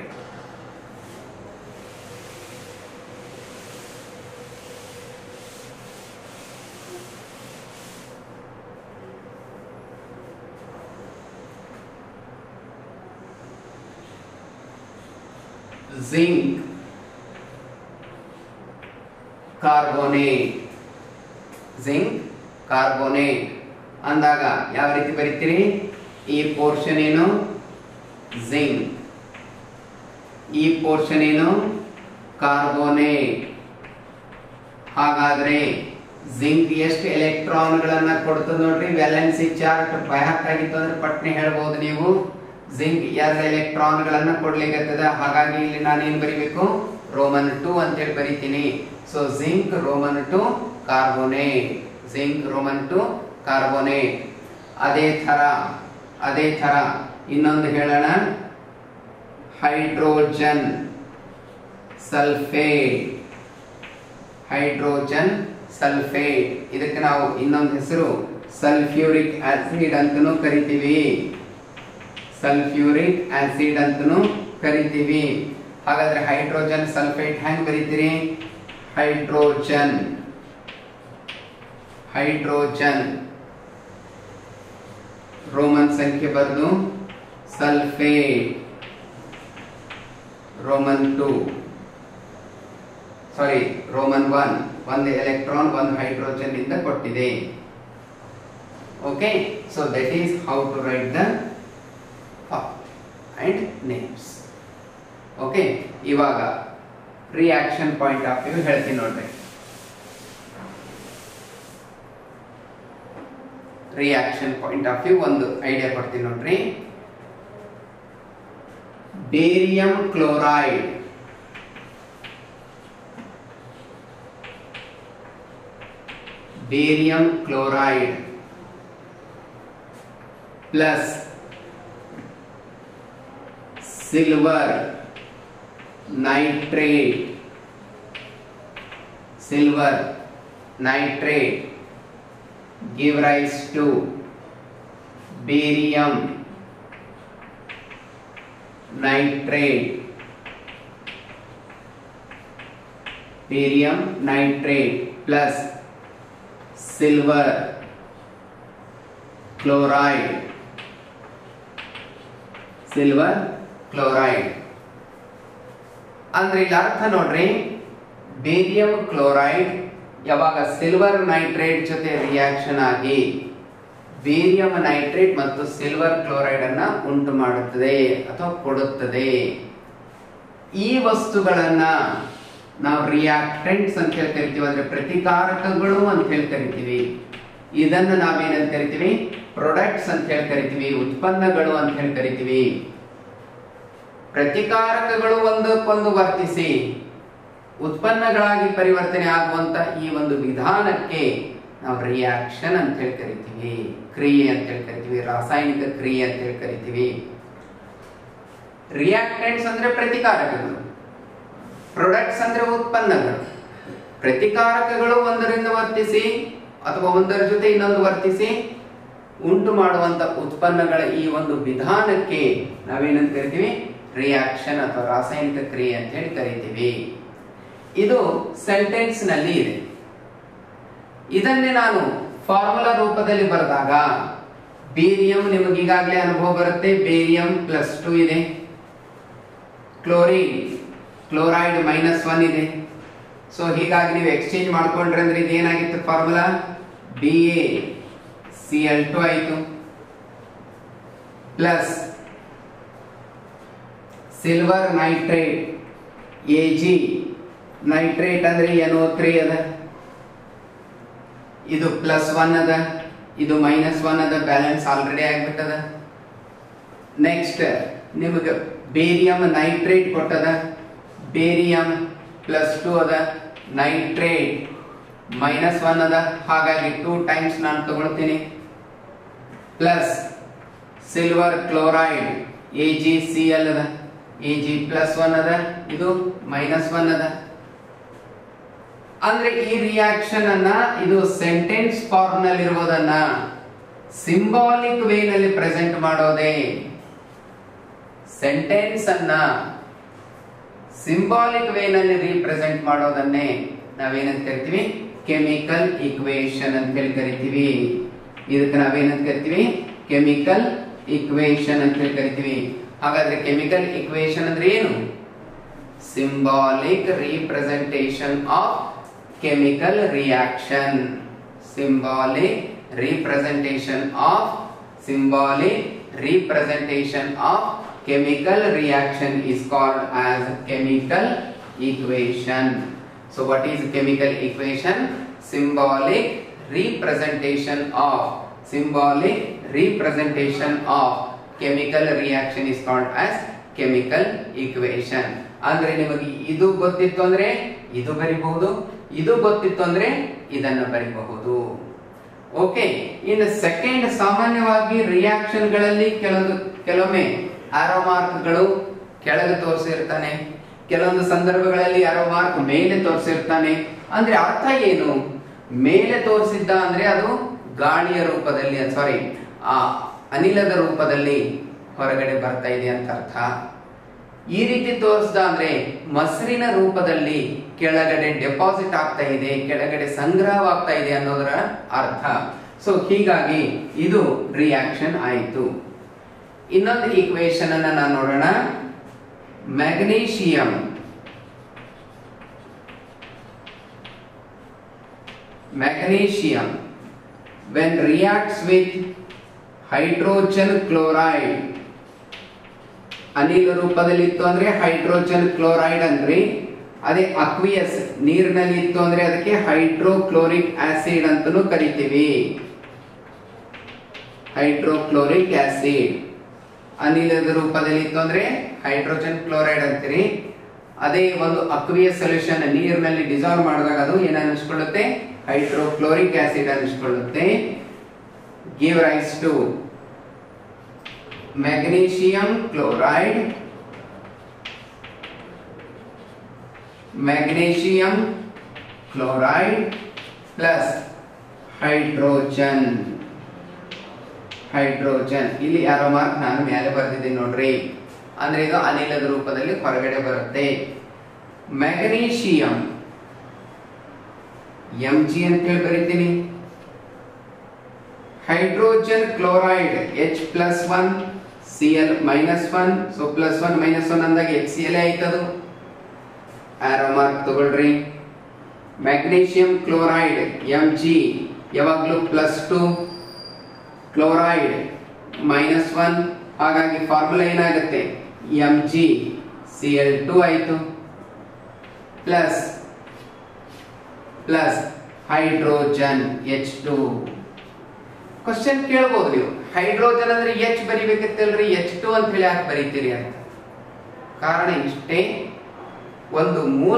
ಜಿಂಕ್ ಕಾರ್ಬೋನೇಟ್. ಜಿಂಕ್ ಕಾರ್ಬೋನೇಟ್ ಅಂದಾಗ ಯಾವ ರೀತಿ ಬರೀತೀರಿ? ಈ ಪೋರ್ಷನ್ ಏನು? ಜಿಂಕ್. ಈ ಪೋರ್ಷನ್ ಏನು? ಕಾರ್ಬೋನೇಟ್. ಹಾಗಾದ್ರೆ ಜಿಂಕ್ ಎಷ್ಟು ಎಲೆಕ್ಟ್ರಾನ್ಗಳನ್ನ ಕೊಡ್ತದೆ ನೋಡ್ರಿ. ವ್ಯಾಲೆನ್ಸಿ ಚಾರ್ಟ್ ಬೈಹಾಕ್ ಆಗಿತ್ತು ಅಂದ್ರೆ ಪಟ್ನೆ ಹೇಳ್ಬಹುದು ನೀವು. ಜಿಂಕ್ 2 ಎಲೆಕ್ಟ್ರಾನ್ಗಳನ್ನ ಕೊಡ್ಲಿಕ್ಕೆ. ಹಾಗಾಗಿ ಇಲ್ಲಿ ನಾನು ಏನ್ ಬರೀಬೇಕು? ರೋಮನ್ 2 ಅಂತ ಹೇಳಿ ಬರೀತೀನಿ. So zinc Roman 2 carbonate. Zinc Roman 2 carbonate. ಅದೇ ತರ ಇನ್ನೊಂದು ಹೇಳೋಣ, ಹೈಡ್ರೋಜನ್ ಸಲ್ಫೇಟ್. ಹೈಡ್ರೋಜನ್ ಸಲ್ಫೇಟ್ ಇದಕ್ಕೆ ನಾವು ಇನ್ನೊಂದು ಹೆಸರು ಸಲ್ಫ್ಯೂರಿಕ್ ಆಸಿಡ್ ಅಂತನೂ ಕರಿತೀವಿ. ಸಲ್ಫ್ಯೂರಿಕ್ ಆಸಿಡ್ ಅಂತನೂ ಕರಿತೀವಿ. ಹಾಗಾದ್ರೆ ಹೈಡ್ರೋಜನ್ ಸಲ್ಫೇಟ್ ಹೆಂಗ್ ಬರೀತೀರಿ? ಹೈಡ್ರೋಜನ್ ರೋಮನ್ ಸಂಖ್ಯೆ ಬರೆದು ಸಲ್ಫೇಟ್ ರೋಮನ್ 2 ಸಾರಿ ರೋಮನ್ 1 ಒಂದು ಎಲೆಕ್ಟ್ರಾನ್ ಒಂದು ಹೈಡ್ರೋಜನ್ ಇಂದ ಕೊಟ್ಟಿದೆ. Okay, so that is how to write the and names. Okay, ಇವಾಗ ರಿಯಾಕ್ಷನ್ ಪಾಯಿಂಟ್ ಆಫ್ ವ್ಯೂ ಹೇಳ್ತೀನಿ ನೋಡ್ರಿ. ರಿಯಾಕ್ಷನ್ ಪಾಯಿಂಟ್ ಆಫ್ ವ್ಯೂ ಒಂದು ಐಡಿಯಾ ಕೊಡ್ತೀನಿ ನೋಡ್ರಿ. Barium chloride plus silver nitrate give rise to barium nitrate plus silver chloride ಅಂದ್ರೆ ಇಲ್ಲಿ ಅರ್ಥ ನೋಡ್ರಿ. ಬೇರಿಯಂ ಕ್ಲೋರೈಡ್ ಯಾವಾಗ ಸಿಲ್ವರ್ ನೈಟ್ರೇಟ್ ಜೊತೆ ರಿಯಾಕ್ಷನ್ ಆಗಿ ಬೇರಿಯಂ ನೈಟ್ರೇಟ್ ಮತ್ತು ಸಿಲ್ವರ್ ಕ್ಲೋರೈಡ್ ಅನ್ನ ಉಂಟು ಮಾಡುತ್ತದೆ ಅಥವಾ ಕೊಡುತ್ತದೆ. ಈ ವಸ್ತುಗಳನ್ನ ನಾವು ರಿಯಾಕ್ಟೆಂಟ್ಸ್ ಅಂತ ಹೇಳಿ ಕರಿತೀವಿ, ಅಂದ್ರೆ ಪ್ರತಿಕಾರಕಗಳು ಅಂತ ಹೇಳಿ ಕರಿತೀವಿ. ಇದನ್ನು ನಾವೇನಂತ ಕರಿತೀವಿ? ಪ್ರೊಡಕ್ಟ್ಸ್ ಅಂತ ಹೇಳಿ ಕರಿತೀವಿ, ಉತ್ಪನ್ನಗಳು ಅಂತ ಹೇಳಿ ಕರಿತೀವಿ. ಪ್ರತಿಕಾರಕಗಳು ಒಂದಕ್ಕೊಂದು ವರ್ತಿಸಿ ಉತ್ಪನ್ನಗಳಾಗಿ ಪರಿವರ್ತನೆ ಆಗುವಂತ ಈ ಒಂದು ವಿಧಾನಕ್ಕೆ ನಾವು ರಿಯಾಕ್ಷನ್ ಅಂತ ಹೇಳಿ ಕರಿತೀವಿ, ಕ್ರಿಯೆ ಅಂತ ಹೇಳಿ ಕರಿತೀವಿ, ರಾಸಾಯನಿಕ ಕ್ರಿಯೆ ಅಂತ ಹೇಳಿ ಕರಿತೀವಿ. ರಿಯಾಕ್ಟೆಂಟ್ಸ್ ಅಂದ್ರೆ ಪ್ರತಿಕಾರಕಗಳು, ಪ್ರೊಡಕ್ಟ್ಸ್ ಅಂದ್ರೆ ಉತ್ಪನ್ನಗಳು. ಪ್ರತಿಕಾರಕಗಳು ಒಂದರಿಂದ ವರ್ತಿಸಿ ಅಥವಾ ಒಂದರ ಜೊತೆ ಇನ್ನೊಂದು ವರ್ತಿಸಿ ಉಂಟು ಮಾಡುವಂತ ಉತ್ಪನ್ನಗಳ ಈ ಒಂದು ವಿಧಾನಕ್ಕೆ ನಾವೇನಂತ ಕರಿತೀವಿ? ರಿಯಾಕ್ಷನ್ ಅಥವಾ ರಾಸಾಯನಿಕ ಕ್ರಿಯೆ ಅಂತ ಹೇಳಿ ಕರಿತೀವಿ. ಇದು ಸೆಂಟೆನ್ಸ್ ನಲ್ಲಿ ಇದೆ. ಇದನ್ನೇ ನಾನು ಫಾರ್ಮುಲಾ ರೂಪದಲ್ಲಿ ಬರೆದಾಗ ಬೇರಿಯಂ ನಿಮಗೆ ಈಗಾಗಲೇ ಅನುಭವ ಬರುತ್ತೆ. ಬೇರಿಯಂ +2 ಇದೆ, ಕ್ಲೋರೈಡ್ -1 ಇದೆ. ಸೊ ಹೀಗಾಗಿ ನೀವು ಎಕ್ಸ್ಚೇಂಜ್ ಮಾಡ್ಕೊಂಡ್ರೆ ಅಂದ್ರೆ ಇದೇನಾಗಿತ್ತು? ಫಾರ್ಮುಲಾ BaCl2 ಆಯಿತು, plus silver nitrate Ag nitrate ಅಂದ್ರೆ NO3 ಅದ. ಇದು +1 ಅದ, ಇದು -1 ಅದ, ಬ್ಯಾಲೆನ್ಸ್ ಆಲ್ರೆಡಿ ಆಗ್ಬಿಟ್ಟದ. ನೆಕ್ಸ್ಟ್ ನಿಮಗೆ ಬೇರಿಯಂ ನೈಟ್ರೇಟ್ ಕೊಟ್ಟದ, ಬೇರಿಯಂ +2 ಅದ, ನೈಟ್ರೇಟ್ -1 ಅದ. ಹಾಗಾಗಿ 2 ಟೈಮ್ಸ್ ನಾನು ತಗೊಳ್ತೀನಿ. ಪ್ಲಸ್ ಸಿಲ್ವರ್ ಕ್ಲೋರೈಡ್ AgCl ಅದ, Ag +1 ಅದ, ಇದು -1 ಅದ. ಅಂದ್ರೆ ಈ ರಿಯಾಕ್ಷನ್ ಅನ್ನ ಇದು ಸೆಂಟೆನ್ಸ್ ಫಾರ್ಮ್ ನಲ್ಲಿ ಇರುವುದನ್ನ ಸಿಂಬಾಲಿಕ್ ವೇ ನಲ್ಲಿ ಪ್ರೆಸೆಂಟ್ ಮಾಡೋದೇ. ಸೆಂಟೆನ್ಸ್ ಅನ್ನ ಸಿಂಬಾಲಿಕ್ ವೇನಲ್ಲಿ ರೀಪ್ರೆಸೆಂಟ್ ಮಾಡೋದನ್ನೇ ನಾವೇನಂತ ಕರಿತೀವಿ, ಕೆಮಿಕಲ್ ಈಕ್ವೇಶನ್ ಅಂತ ಹೇಳಿ ಕರಿತೀವಿ. ಇದಕ್ಕೆ ನಾವೇನಂತ ಕರಿತೀವಿ, ಕೆಮಿಕಲ್ ಈಕ್ವೇಶನ್ ಅಂತ ಹೇಳಿ ಕರಿತೀವಿ. ಹಾಗಾದ್ರೆ ಕೆಮಿಕಲ್ ಈಕ್ವೇಶನ್ ಅಂದ್ರೆ ಏನು? Symbolic representation of chemical reaction. symbolic representation of chemical reaction is called as chemical equation. So what is chemical equation? Symbolic representation of chemical reaction is called as chemical equation. ಅಂದ್ರೆ ನಿಮಗೆ ಇದು ಗೊತ್ತಿತ್ತು ಅಂದ್ರೆ ಇದು ಬರಿಬಹುದು, ಇದು ಗೊತ್ತಿತ್ತು ಅಂದ್ರೆ ಇದನ್ನು ಬರಿಬಹುದು. ಓಕೆ. ಇನ್ನು ಸೆಕೆಂಡ್, ಸಾಮಾನ್ಯವಾಗಿ ರಿಯಾಕ್ಷನ್ ಗಳಲ್ಲಿ ಕೆಲವೊಮ್ಮೆ ಆರೋ ಮಾರ್ಕ್ಗಳು ಕೆಳಗೆ ತೋರಿಸಿರ್ತಾನೆ, ಕೆಲವೊಂದು ಸಂದರ್ಭಗಳಲ್ಲಿ ಆರೋ ಮಾರ್ಕ್ ಮೇಲೆ ತೋರಿಸಿರ್ತಾನೆ. ಅಂದ್ರೆ ಅರ್ಥ ಏನು? ಮೇಲೆ ತೋರಿಸಿದ್ದ ಅಂದ್ರೆ ಅದು ಗಾಳಿಯ ರೂಪದಲ್ಲಿ, ಸಾರಿ ಅನಿಲದ ರೂಪದಲ್ಲಿ ಹೊರಗಡೆ ಬರ್ತಾ ಇದೆ ಅಂತ ಅರ್ಥ. ಈ ರೀತಿ ತೋರಿಸ್ದ ಅಂದ್ರೆ ಮೊಸರಿನ ರೂಪದಲ್ಲಿ ಕೆಳಗಡೆ ಡೆಪಾಸಿಟ್ ಆಗ್ತಾ ಇದೆ, ಕೆಳಗಡೆ ಸಂಗ್ರಹವಾಗ್ತಾ ಇದೆ ಅನ್ನೋದರ ಅರ್ಥ. ಸೊ ಹೀಗಾಗಿ ಇದು ರಿಯಾಕ್ಷನ್ ಆಯಿತು. ಇನ್ನೊಂದು ಈಕ್ವೇಶನ್ ಅನ್ನ ನಾವು ನೋಡೋಣ. Magnesium when reacts with hydrogen chloride, ಅನಿಲ ರೂಪದಲ್ಲಿ ಇತ್ತು ಅಂದ್ರೆ ಹೈಡ್ರೋಜನ್ ಕ್ಲೋರೈಡ್ ಅಂದ್ರೆ, ಅದೇ ಅಕ್ವಿಯಸ್ ನೀರಿನಲ್ಲಿ ಇತ್ತು ಅಂದ್ರೆ ಅದಕ್ಕೆ ಹೈಡ್ರೋಕ್ಲೋರಿಕ್ ಆಸಿಡ್ ಅಂತಲೂ ಕರಿತೀವಿ. ಹೈಡ್ರೋಕ್ಲೋರಿಕ್ ಆಸಿಡ್ ಅನಿಲದ ರೂಪದಲ್ಲಿ ಇತ್ತು ಅಂದ್ರೆ ಹೈಡ್ರೋಜನ್ ಕ್ಲೋರೈಡ್ ಅಂತೀರಿ. ಅದೇ ಒಂದು ಅಕ್ವಿಯಸ್ ಸೊಲ್ಯೂಷನ್ ನೀರಿನಲ್ಲಿ ಡಿಸಾಲ್ವ್ ಮಾಡಿದಾಗ ಅದು ಏನ ಅನಿಸ್ಕೊಳ್ಳುತ್ತೆ, ಹೈಡ್ರೋಕ್ಲೋರಿಕ್ ಆಸಿಡ್ ಅನಿಸ್ಕೊಳ್ಳುತ್ತೆ. Give rise to magnesium chloride plus hydrogen. ಇಲ್ಲಿ ಯಾರೋ ಮಾರ್ಕ್ ನಾನು ಮೇಲೆ ಬರೆದಿದ್ದೀನಿ ನೋಡ್ರಿ. ಅಂದ್ರೆ ಇದು ಅನಿಲದ ರೂಪದಲ್ಲಿ ಹೊರಗಡೆ ಬರುತ್ತೆ. ಮ್ಯಾಗ್ನೀಷಿಯಂ Mg ಅಂತ ಹೇಳಿ ಬರೀತೀನಿ. Hydrogen chloride H+1 Cl -1. So +1 -1 ಅಂದಾಗ HCl ಆಯ್ತದು. ಆರೋ ಮಾರ್ಕ್ ತಗೊಳ್ರಿ. ಮ್ಯಾಗ್ನೀಷಿಯಂ ಕ್ಲೋರೈಡ್ Mg ಯಾವಾಗಲೂ +2, ಕ್ಲೋರೈಡ್ -1. ಹಾಗಾಗಿ ಫಾರ್ಮುಲಾ ಏನಾಗುತ್ತೆ, MgCl2 ಆಯ್ತು ಪ್ಲಸ್ ಹೈಡ್ರೋಜನ್ H2. ಕ್ವಶನ್ ಕೇಳಬಹುದು ನೀವು, ಹೈಡ್ರೋಜನ್ ಅಂದ್ರೆ H ಬರಿಬೇಕಿತ್ತಲ್ರಿ, H2 ಅಂತ ಹೇಳಿ ಯಾಕೆ ಬರೀತೀರಿ ಅಂತ. ಕಾರಣ ಇಷ್ಟೇ, ಒಂದು ಮೂಲ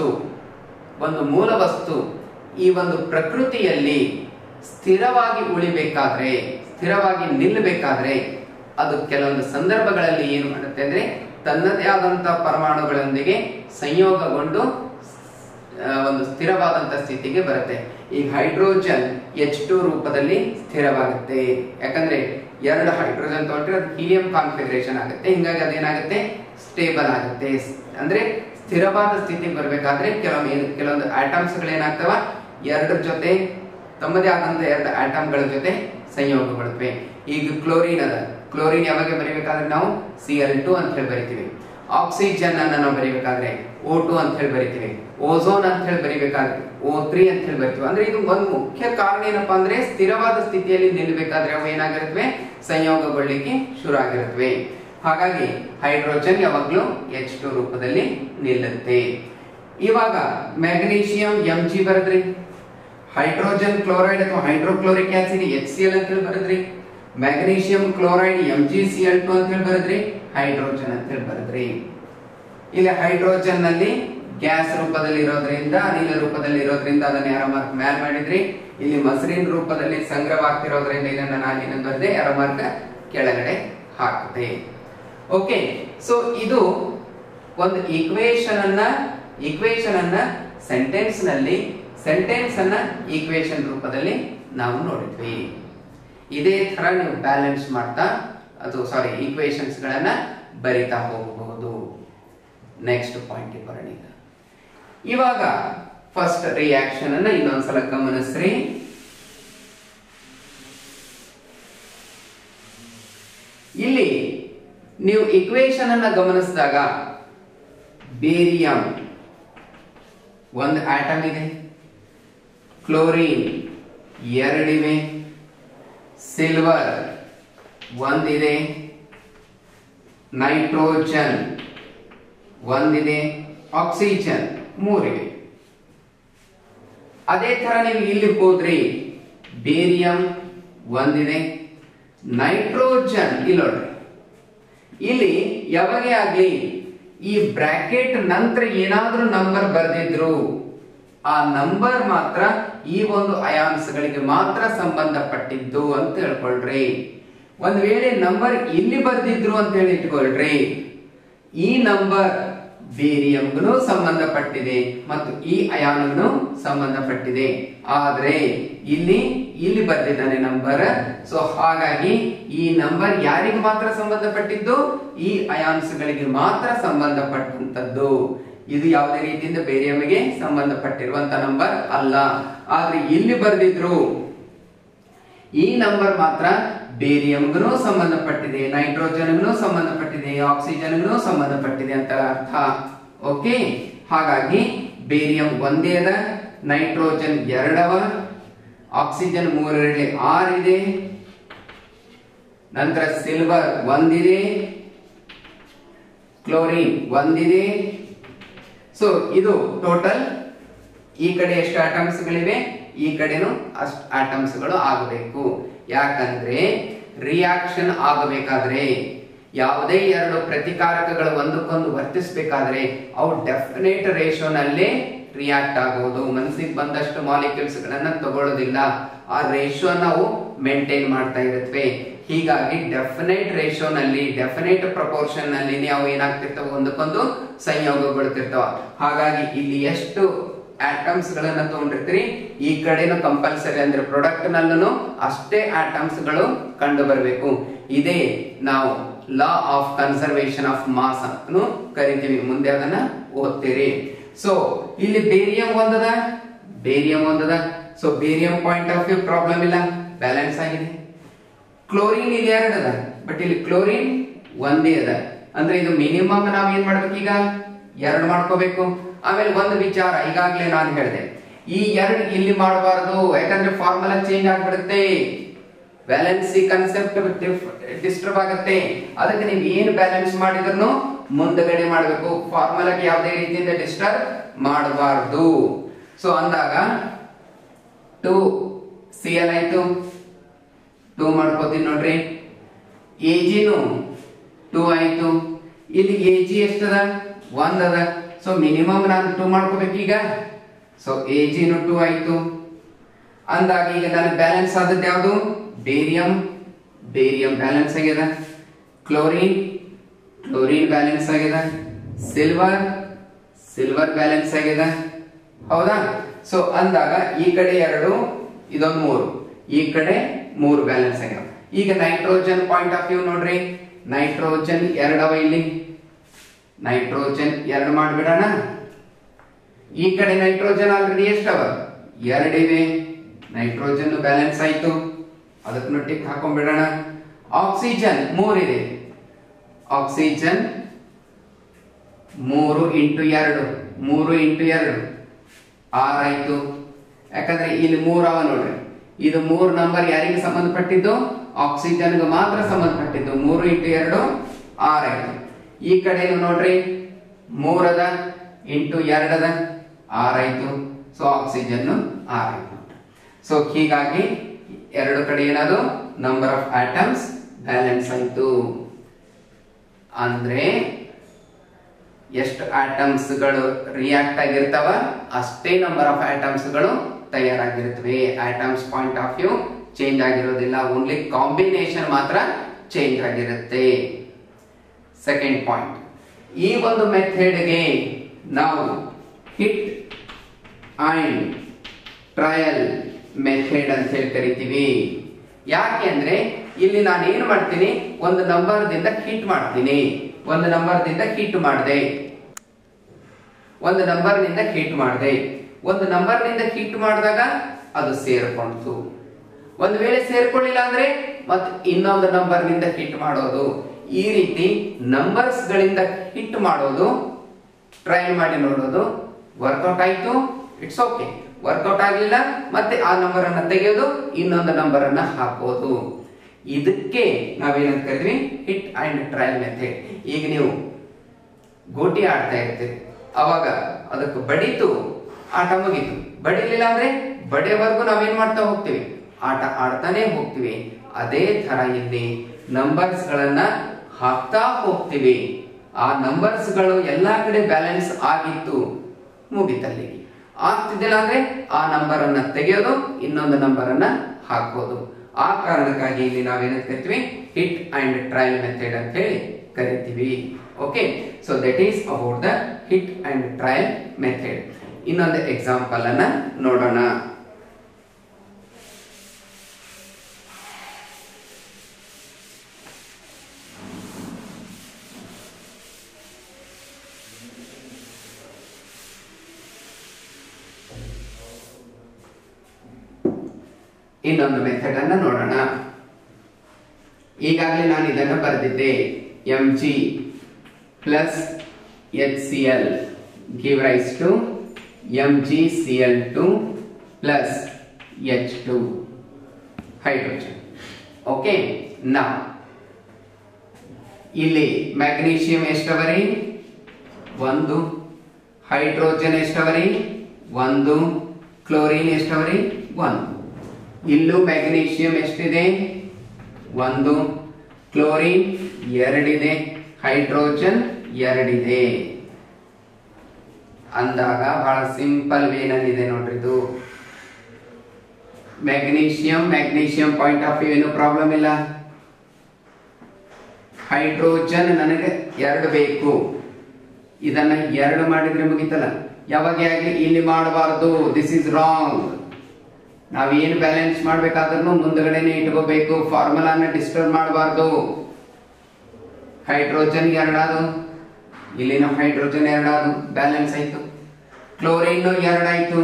ವಸ್ತು ಈ ಒಂದು ಪ್ರಕೃತಿಯಲ್ಲಿ ಸ್ಥಿರವಾಗಿ ಉಳಿಬೇಕಾದ್ರೆ, ಸ್ಥಿರವಾಗಿ ನಿಲ್ಲಬೇಕಾದ್ರೆ ಅದು ಕೆಲವೊಂದು ಸಂದರ್ಭಗಳಲ್ಲಿ ಏನು ಮಾಡುತ್ತೆ ಅಂದ್ರೆ ತನ್ನದೇ ಆದಂತಹ ಪರಮಾಣುಗಳೊಂದಿಗೆ ಸಂಯೋಗಗೊಂಡು ಒಂದು ಸ್ಥಿರವಾದಂತ ಸ್ಥಿತಿಗೆ ಬರುತ್ತೆ. ಈ ಹೈಡ್ರೋಜನ್ H2 ರೂಪದಲ್ಲಿ ಸ್ಥಿರವಾಗುತ್ತೆ. ಯಾಕಂದ್ರೆ ಎರಡು ಹೈಡ್ರೋಜನ್ ತಗೊಂಡ್ರೆ ಅದು ಹೀಲಿಯಂ ಕಾನ್ಫಿಗರೇಷನ್ ಆಗುತ್ತೆ. ಹಿಂಗಾಗಿ ಅದೇನಾಗುತ್ತೆ, ಸ್ಟೇಬಲ್ ಆಗುತ್ತೆ. ಅಂದ್ರೆ ಸ್ಥಿರವಾದ ಸ್ಥಿತಿಗೆ ಬರಬೇಕಾದ್ರೆ ಕೆಲವೊಂದು ಆಟಮ್ಸ್ ಗಳೇನಾಗ್ತವ, ಎರಡರ ಜೊತೆ ತಮ್ಮದೇ ಆದಂತ ಎರಡು ಆಟಮ್ಗಳ ಜೊತೆ ಸಂಯೋಗಗೊಳ್ಳುತ್ತವೆ. ಈಗ ಕ್ಲೋರಿನ್ ಅದ, ಕ್ಲೋರಿನ್ ಯಾವಾಗ ಬರೀಬೇಕಾದ್ರೆ ನಾವು Cl2 ಅಂತ ಹೇಳಿ ಬರಿತೀವಿ. ಆಕ್ಸಿಜನ್ ಅನ್ನ ನಾವು ಬರೀಬೇಕಾದ್ರೆ O2 ಅಂತ ಹೇಳಿ ಬರಿತೀವಿ. ಓಝೋನ್ ಅಂತ ಹೇಳಿ ಬರೀಬೇಕಾದ್ರೆ O3 ಅಂತ ಹೇಳಿ ಬರಿತೀವಿ. ಅಂದ್ರೆ ಇದು ಒಂದು ಮುಖ್ಯ ಕಾರಣ ಏನಪ್ಪಾ ಅಂದ್ರೆ ಸ್ಥಿರವಾದ ಸ್ಥಿತಿಯಲ್ಲಿ ನಿಲ್ಲಬೇಕಾದ್ರೆ ಅವು ಏನಾಗಿರುತ್ತವೆ, ಸಂಯೋಗಗೊಳ್ಳಿಕ್ಕೆ ಶುರು ಆಗಿರುತ್ತವೆ. ಹಾಗಾಗಿ ಹೈಡ್ರೋಜನ್ ಯಾವಾಗ್ಲೂ H2 ರೂಪದಲ್ಲಿ ನಿಲ್ಲುತ್ತೆ. ಇವಾಗ ಮ್ಯಾಗ್ನೀಷಿಯಂ Mg ಬರೆದ್ರಿ, ಹೈಡ್ರೋಜನ್ ಕ್ಲೋರೈಡ್ ಅಥವಾ ಹೈಡ್ರೋಕ್ಲೋರಿಕ್ ಆಸಿಡ್ HCl ಅಂತ ಹೇಳಿ ಬರೆದ್ರಿ, ಮ್ಯಾಗ್ನೀಷಿಯಂ ಕ್ಲೋರೈಡ್ MgCl2 ಅಂತ ಹೇಳಿ ಬರೆದ್ರಿ, ಹೈಡ್ರೋಜನ್ ಅಂತ ಹೇಳಿ ಬರೆದ್ರಿ. ಇಲ್ಲಿ ಹೈಡ್ರೋಜನ್ ನಲ್ಲಿ ಗ್ಯಾಸ್ ರೂಪದಲ್ಲಿ ಇರೋದ್ರಿಂದ, ಅನಿಲ ರೂಪದಲ್ಲಿ ಇರೋದ್ರಿಂದ ಅದನ್ನ ಯಾರೋ ಮಾರ್ಕ್ ಮ್ಯಾಲ್ ಮಾಡಿದ್ರಿ. ಇಲ್ಲಿ ಮೊಸರಿನ ರೂಪದಲ್ಲಿ ಸಂಗ್ರಹವಾಗ್ತಿರೋದ್ರಿಂದ ಇದನ್ನ ನಾನು ಏನಂತ ಬರೆದೆ, ಯಾರೋ ಮಾರ್ಕ್ ಕೆಳಗಡೆ ಹಾಕಿದೆ. ಓಕೆ. ಸೊ ಇದು ಒಂದು ಈಕ್ವೇಶನ್ ಅನ್ನ ಸೆಂಟೆನ್ಸ್ ಅನ್ನ ಈಕ್ವೇಶನ್ ರೂಪದಲ್ಲಿ ನಾವು ನೋಡಿದ್ವಿ. ಇದೇ ತರ ನೀವು ಬ್ಯಾಲೆನ್ಸ್ ಮಾಡ್ತಾ ಈಕ್ವೇಶನ್ಸ್ ಗಳನ್ನ ಬರಿತಾ ಹೋಗಬಹುದು. ನೆಕ್ಸ್ಟ್ ಪಾಯಿಂಟ್ ಬರೋಣ. ಇವಾಗ ಫಸ್ಟ್ ರಿಯಾಕ್ಷನ್ ಅನ್ನ ಇನ್ನೊಂದ್ಸಲ ಗಮನಿಸ್ರಿ. ಇಲ್ಲಿ ನೀವು ಇಕ್ವೇಶನ್ ಅನ್ನ ಗಮನಿಸಿದಾಗ ಬೇರಿಯಂ ಒಂದು ಆಟಮ್ ಇದೆ, ಕ್ಲೋರಿನ್ ಎರಡಿವೆ, ಸಿಲ್ವರ್ ಒಂದಿದೆ, ನೈಟ್ರೋಜನ್ ಒಂದಿದೆ, ಆಕ್ಸಿಜನ್ ಮೂರಿವೆ. ಅದೇ ತರ ನೀವು ಇಲ್ಲಿ ಹೋದ್ರಿ, ಬೇರಿಯಂ ಒಂದಿದೆ, ನೈಟ್ರೋಜನ್ ಇಲ್ಲಿ ನೋಡ್ರಿ, ಇಲ್ಲಿ ಯಾವಾಗೇ ಆಗ್ಲಿ ಈ ಬ್ರಾಕೆಟ್ ನಂತರ ಏನಾದ್ರೂ ನಂಬರ್ ಬರೆದಿದ್ರು ಆ ನಂಬರ್ ಮಾತ್ರ ಈ ಒಂದು ಅಯಾನ್ಸ್ ಗಳಿಗೆ ಮಾತ್ರ ಸಂಬಂಧಪಟ್ಟಿದ್ದು ಅಂತ ಹೇಳ್ಕೊಳ್ರಿ. ಒಂದ್ ವೇಳೆ ನಂಬರ್ ಇಲ್ಲಿ ಬರ್ದಿದ್ರು ಅಂತ ಹೇಳಿ ಇಟ್ಕೊಳ್ರಿ, ಈ ನಂಬರ್ ಬೇರಿಯಂಗೂ ಸಂಬಂಧಪಟ್ಟಿದೆ ಮತ್ತು ಈ ಅಯಾನ್ಗೂ ಸಂಬಂಧಪಟ್ಟಿದೆ. ಆದ್ರೆ ಇಲ್ಲಿ ಬರ್ದಿದ್ದಾನೆ ನಂಬರ್, ಸೊ ಹಾಗಾಗಿ ಈ ನಂಬರ್ ಯಾರಿಗೆ ಮಾತ್ರ ಸಂಬಂಧಪಟ್ಟಿದ್ದು? ಈ ಅಯಾನ್ಸ್ ಗಳಿಗೆ ಮಾತ್ರ ಸಂಬಂಧಪಟ್ಟಂತದ್ದು. ಇದು ಯಾವುದೇ ರೀತಿಯಿಂದ ಬೇರಿಯಂಗೆ ಸಂಬಂಧಪಟ್ಟಿರುವಂತ ನಂಬರ್ ಅಲ್ಲ. ಆದ್ರೆ ಇಲ್ಲಿ ಬರ್ದಿದ್ರು ಈ ನಂಬರ್ ಮಾತ್ರ ಬೇರಿಯಂಗೂ ಸಂಬಂಧಪಟ್ಟಿದೆ, ನೈಟ್ರೋಜನ್ಗೂ ಸಂಬಂಧಪಟ್ಟಿದೆ, ಆಕ್ಸಿಜನ್ಗೂ ಸಂಬಂಧಪಟ್ಟಿದೆ ಅಂತ ಅರ್ಥ. ಓಕೆ, ಹಾಗಾಗಿ ಬೇರಿಯಂ ಒಂದೇ ಅದ, ನೈಟ್ರೋಜನ್ ಎರಡವ, ಆಕ್ಸಿಜನ್ 3 6 ಇದೆ, ನಂತರ ಸಿಲ್ವರ್ ಒಂದಿದೆ, ಕ್ಲೋರಿನ್ ಒಂದಿದೆ. ಸೊ ಇದು ಟೋಟಲ್. ಈ ಕಡೆ ಎಷ್ಟು ಆಟಮ್ಸ್ ಗಳಿವೆ, ಈ ಕಡೆನೂ ಅಷ್ಟು ಆಟಮ್ಸ್ ಗಳು ಆಗಬೇಕು. ಯಾಕಂದ್ರೆ ರಿಯಾಕ್ಷನ್ ಆಗಬೇಕಾದ್ರೆ ಯಾವುದೇ ಎರಡು ಪ್ರತಿಕಾರಕಗಳು ಒಂದಕ್ಕೊಂದು ವರ್ತಿಸಬೇಕಾದ್ರೆ ಅವು ಡೆಫಿನೆಟ್ ರೇಷಿಯೋನಲ್ಲೇ ರಿಯಾಕ್ಟ್ ಆಗುವುದು. ಮನಸ್ಸಿಗೆ ಬಂದಷ್ಟು ಮಾಲಿಕ್ಯೂಲ್ಸ್ ಗಳನ್ನ ತಗೊಳ್ಳೋದಿಲ್ಲ, ಆ ರೇಷಿಯೋ ನಾವು ಮೇಂಟೈನ್ ಮಾಡ್ತಾ ಇರುತ್ತವೆ. ಹೀಗಾಗಿ ಡೆಫಿನೆಟ್ ರೇಷಿಯೋನಲ್ಲಿ, ಡೆಫಿನೆಟ್ ಪ್ರಪೋರ್ಷನ್ ನಲ್ಲಿ ಅವು ಏನಾಗ್ತಿರ್ತಾವ, ಒಂದಕ್ಕೊಂದು ಸಂಯೋಗಗೊಳ್ತಿರ್ತಾವ. ಹಾಗಾಗಿ ಇಲ್ಲಿ ಎಷ್ಟು ಆಟಮ್ಸ್ ಗಳನ್ನ ತಗೊಂಡಿರ್ತೀರಿ, ಈ ಕಡೆನು ಕಂಪಲ್ಸರಿ ಅಂದ್ರೆ ಪ್ರಾಡಕ್ಟ್ ನಲ್ಲೂ ಅಷ್ಟೇ ಆಟಮ್ಸ್ ಗಳು ಕಂಡು ಬರಬೇಕು. ಇದೇ ನಾವು law of conservation of mass ಅಂತ ಕರಿತೀವಿ. ಮುಂದೆ ಅದನ್ನ ಓದ್ತೀರಿ. ಸೊ ಇಲ್ಲಿ ಬೇರಿಯಂ ಒಂದದ, ಬೇರಿಯಂ ಒಂದದ. So barium point of view problem ಇಲ್ಲ, ಬ್ಯಾಲೆನ್ಸ್ ಆಗಿದೆ. ಕ್ಲೋರಿನ್ ಇಲ್ಲಿ ಎರಡದ, ಬಟ್ ಇಲ್ಲಿ ಕ್ಲೋರಿನ್ ಒಂದೇ ಅದ. ಅಂದ್ರೆ ಇದು ಮಿನಿಮಮ್ ನಾವ್ ಏನ್ ಮಾಡ್ಬೇಕು, ಈಗ 2 ಮಾಡ್ಕೋಬೇಕು. ಆಮೇಲೆ ಒಂದು ವಿಚಾರ ಈಗಾಗಲೇ ನಾನು ಹೇಳಿದೆ, ಈ 2 ಇಲ್ಲಿ ಮಾಡಬಾರದು, ಯಾಕಂದ್ರೆ ಫಾರ್ಮುಲಾ ಚೇಂಜ್ ಆಗ್ಬಿಡುತ್ತೆ, ಬ್ಯಾಲೆನ್ಸಿ ಕನ್ಸೆಪ್ಟ್ ಡಿಸ್ಟರ್ಬ್ ಆಗುತ್ತೆ. ಅದಕ್ಕೆ ನೀವು ಏನು ಬ್ಯಾಲೆನ್ಸ್ ಮಾಡಿದ್ರು ಮುಂದಗಡೆ ಮಾಡಬೇಕು, ಫಾರ್ಮುಲಾಗೆ ಯಾವುದೇ ರೀತಿಯಿಂದ ಡಿಸ್ಟರ್ಬ್ ಮಾಡಬಾರದು. ಸೊ ಅಂದಾಗ 2Cl ಆಯ್ತು, 2 ಮಾಡ್ಕೋತೀನಿ ನೋಡ್ರಿ. Ag-ನು 2 ಆಯ್ತು. ಇಲ್ಲಿ Ag ಎಷ್ಟದ, 1 ಅದ. ಸೊ ಮಿನಿಮಮ್ ನಾನು 2 ಮಾಡ್ಕೋಬೇಕು ಈಗ. ಸೊ Ag-ನು 2 ಆಯ್ತು. ಅಂದಾಗ ಈಗ ನನಗೆ ಬ್ಯಾಲೆನ್ಸ್ ಆದದ್ದು ಯಾವುದು, ಬೇರಿಯಂ, ಬೇರಿಯಂ ಬ್ಯಾಲೆನ್ಸ್ ಆಗ್ಯದ, ಕ್ಲೋರಿನ್, ಕ್ಲೋರಿನ್ ಬ್ಯಾಲೆನ್ಸ್ ಆಗ್ಯದ, ಸಿಲ್ವರ್, ಸಿಲ್ವರ್ ಬ್ಯಾಲೆನ್ಸ್ ಆಗ್ಯದ. ಹೌದಾ? ಸೊ ಅಂದಾಗ ಈ ಕಡೆ 2, ಇದೊಂದು 3, ಈ ಕಡೆ 3 ಬ್ಯಾಲೆನ್ಸ್ ಆಗ್ಯಾವ. ಈಗ ನೈಟ್ರೋಜನ್ ಪಾಯಿಂಟ್ ಆಫ್ ವ್ಯೂ ನೋಡ್ರಿ, ನೈಟ್ರೋಜನ್ 2 ಅವ, ಇಲ್ಲಿ ನೈಟ್ರೋಜನ್ 2 ಮಾಡ್ಬಿಡೋಣ. ಈ ಕಡೆ ನೈಟ್ರೋಜನ್ ಆಲ್ರೆಡಿ ಎಷ್ಟವ, 2 ಇವೆ, ನೈಟ್ರೋಜನ್ ಬ್ಯಾಲೆನ್ಸ್ ಆಯ್ತು, ಅದಕ್ಕೂ ಟಿಕ್ ಹಾಕೊಂಡ್ಬಿಡೋಣ. ಆಕ್ಸಿಜನ್ 3 ಇದೆ, ಆಕ್ಸಿಜನ್ 3 ಇಂಟು 2, 3 ಇಂಟು 2 6 ಆಯ್ತು. ಯಾಕಂದ್ರೆ ಇಲ್ಲಿ 3 ಅವ ನೋಡ್ರಿ, ಇದು 3 ನಂಬರ್ ಯಾರಿಗೆ ಸಂಬಂಧಪಟ್ಟಿದ್ದು, ಆಕ್ಸಿಜನ್ ಮಾತ್ರ ಸಂಬಂಧಪಟ್ಟಿದ್ದು. 3 ಇಂಟು 2 6 ಆಯ್ತು. ಈ ಕಡೆ ನೋಡ್ರಿ 3 ಅದ ಇಂಟು 2 ಅದ 6 ಆಯ್ತು. ಸೊ ಆಕ್ಸಿಜನ್ 6 ಆಯ್ತು. ಸೊ ಹೀಗಾಗಿ 2 ಕಡೆ ಏನಾದ್ರು ನಂಬರ್ ಆಫ್ ಆಟಮ್ಸ್ ಬ್ಯಾಲೆನ್ಸ್ ಆಯ್ತು. ಅಂದ್ರೆ ಎಷ್ಟು ಆಟಮ್ಸ್ ಗಳು ರಿಯಾಕ್ಟ್ ಆಗಿರ್ತಾವ ಅಷ್ಟೇ ನಂಬರ್ ಆಫ್ ಆಟಮ್ಸ್ ಗಳು ತಯಾರಾಗಿರುತ್ತವೆ. Atoms point of view change ಆಗಿರೋದಿಲ್ಲ, ಓನ್ಲಿ ಕಾಂಬಿನೇಷನ್ ಮಾತ್ರ ಚೇಂಜ್ ಆಗಿರುತ್ತೆ. ಸೆಕೆಂಡ್ ಪಾಯಿಂಟ್, ಈ ಒಂದು ಮೆಥಡ್ಗೆ ನಾವು ಹಿಟ್ ಅಂಡ್ ಟ್ರಯಲ್ ಮೆಥಡ್ ಅಂತ ಹೇಳಿ ಕರಿತೀವಿ. ಯಾಕೆ ಅಂದ್ರೆ ಇಲ್ಲಿ ನಾನು ಏನು ಮಾಡ್ತೀನಿ, ಒಂದು ನಂಬರ್ ದಿಂದ ಹಿಟ್ ಮಾಡ್ತೀನಿ, ಒಂದು ನಂಬರ್ನಿಂದ ಹಿಟ್ ಮಾಡಿದೆ, ಒಂದು ನಂಬರ್ನಿಂದ ಹಿಟ್ ಮಾಡಿದೆ. ಒಂದು ನಂಬರ್ನಿಂದ ಹಿಟ್ ಮಾಡಿದಾಗ ಅದು ಸೇರ್ಕೊಂತು. ಒಂದು ವೇಳೆ ಸೇರ್ಕೊಳ್ಳಿಲ್ಲ ಅಂದ್ರೆ ಮತ್ತೆ ಇನ್ನೊಂದು ನಂಬರ್ನಿಂದ ಹಿಟ್ ಮಾಡೋದು. ಈ ರೀತಿ ನಂಬರ್ಸ್ ಗಳಿಂದ ಹಿಟ್ ಮಾಡೋದು, ಟ್ರಯಲ್ ಮಾಡಿ ನೋಡೋದು. ವರ್ಕೌಟ್ ಆಯ್ತು, ಇಟ್ಸ್ ಓಕೆ. ವರ್ಕೌಟ್ ಆಗಲಿಲ್ಲ ಮತ್ತೆ ಆ ನಂಬರ್ ಅನ್ನ ತೆಗೆಯೋದು, ಇನ್ನೊಂದು ನಂಬರ್ ಅನ್ನ ಹಾಕೋದು. ಇದಕ್ಕೆ ನಾವೇನಂತ ಕರಿತೀವಿ, ಹಿಟ್ ಅಂಡ್ ಟ್ರಯಲ್ ಮೆಥಡ್. ಈಗ ನೀವು ಗೋಟಿ ಆಡ್ತಾ ಇರ್ತೀರಿ, ಅವಾಗ ಅದಕ್ಕೆ ಬಡಿತು ಆಟ ಮುಗೀತು. ಬಡಿಲಿಲ್ಲ ಅಂದ್ರೆ ಬಡಿಯವರೆಗೂ ನಾವೇನ್ ಮಾಡ್ತಾ ಹೋಗ್ತೀವಿ, ಆಟ ಆಡ್ತಾನೆ ಹೋಗ್ತೀವಿ. ಅದೇ ತರ ಇಲ್ಲಿ ನಂಬರ್ಸ್ ಗಳನ್ನ ಹಾಕ್ತಾ ಹೋಗ್ತೀವಿ. ಆ ನಂಬರ್ಸ್ ಗಳು ಎಲ್ಲಾ ಕಡೆ ಬ್ಯಾಲೆನ್ಸ್ ಆಗಿತ್ತು, ಮುಗಿತಲ್ಲಿ. ಆಗ್ತಿದ್ದಿಲ್ಲ ಅಂದ್ರೆ ಆ ನಂಬರ್ ಅನ್ನ ತೆಗೆಯೋದು, ಇನ್ನೊಂದು ನಂಬರ್ ಅನ್ನ ಹಾಕೋದು. ಆ ಕಾರಣಕ್ಕಾಗಿ ಇಲ್ಲಿ ನಾವೇನಂತ ಕರಿತೀವಿ, ಹಿಟ್ ಅಂಡ್ ಟ್ರಯಲ್ ಮೆಥಡ್ ಅಂತ ಹೇಳಿ ಕರಿತೀವಿ. Okay, so that is about the hit and trial method. ಇನ್ನೊಂದು ಎಕ್ಸಾಂಪಲ್ ಅನ್ನ ನೋಡೋಣ. ಇನ್ನೊಂದು ಮೆಥಡ್ ಅನ್ನ ನೋಡೋಣ. ಈಗಾಗಲೇ ನಾನು ಇದನ್ನು ಬರೆದಿದ್ದೆ. Mg plus HCl give rise to MgCl2 plus H2 hydrogen. Okay, now ಇಲ್ಲಿ ಮ್ಯಾಗ್ನೀಷಿಯಂ ಎಷ್ಟವರಿ? 1. ಹೈಡ್ರೋಜನ್ ಎಷ್ಟವರಿ? 1. ಕ್ಲೋರಿನ್ ಎಷ್ಟವರಿ? 1. ಇಲ್ಲೂ ಮ್ಯಾಗ್ನೀಷಿಯಂ ಎಷ್ಟಿದೆ? 1. ಕ್ಲೋರಿನ್ 2 ಇದೆ, ಹೈಡ್ರೋಜನ್ 2 ಇದೆ. ಅಂದಾಗ ಬಹಳ ಸಿಂಪಲ್ ವೇನಲ್ಲಿದೆ ನೋಡ್ರಿ ಇದು. ಮ್ಯಾಗ್ನೀಷಿಯಂ ಪಾಯಿಂಟ್ ಆಫ್ ವ್ಯೂ ಏನು ಪ್ರಾಬ್ಲಮ್ ಇಲ್ಲ. ಹೈಡ್ರೋಜನ್ ನನಗೆ 2 ಬೇಕು, ಇದನ್ನ 2 ಮಾಡಿದ್ರೆ ಮುಗಿತಲ್ಲ. ಯಾವಾಗ ಇಲ್ಲಿ ಮಾಡಬಾರದು, ದಿಸ್ ಇಸ್ ರಾಂಗ್. ನಾವೇನು ಬ್ಯಾಲೆನ್ಸ್ ಮಾಡ್ಬೇಕಾದ್ರೂ ಮುಂದಗಡೆನೆ ಇಟ್ಕೋಬೇಕು, ಫಾರ್ಮುಲಾನ ಡಿಸ್ಟರ್ಬ್ ಮಾಡಬಾರ್ದು. ಹೈಡ್ರೋಜನ್ 2 ಆದು, ಇಲ್ಲಿನ ಹೈಡ್ರೋಜನ್ 2 ಆದು, ಬ್ಯಾಲೆನ್ಸ್ ಆಯ್ತು. ಕ್ಲೋರಿನ್ 2 ಆಯ್ತು,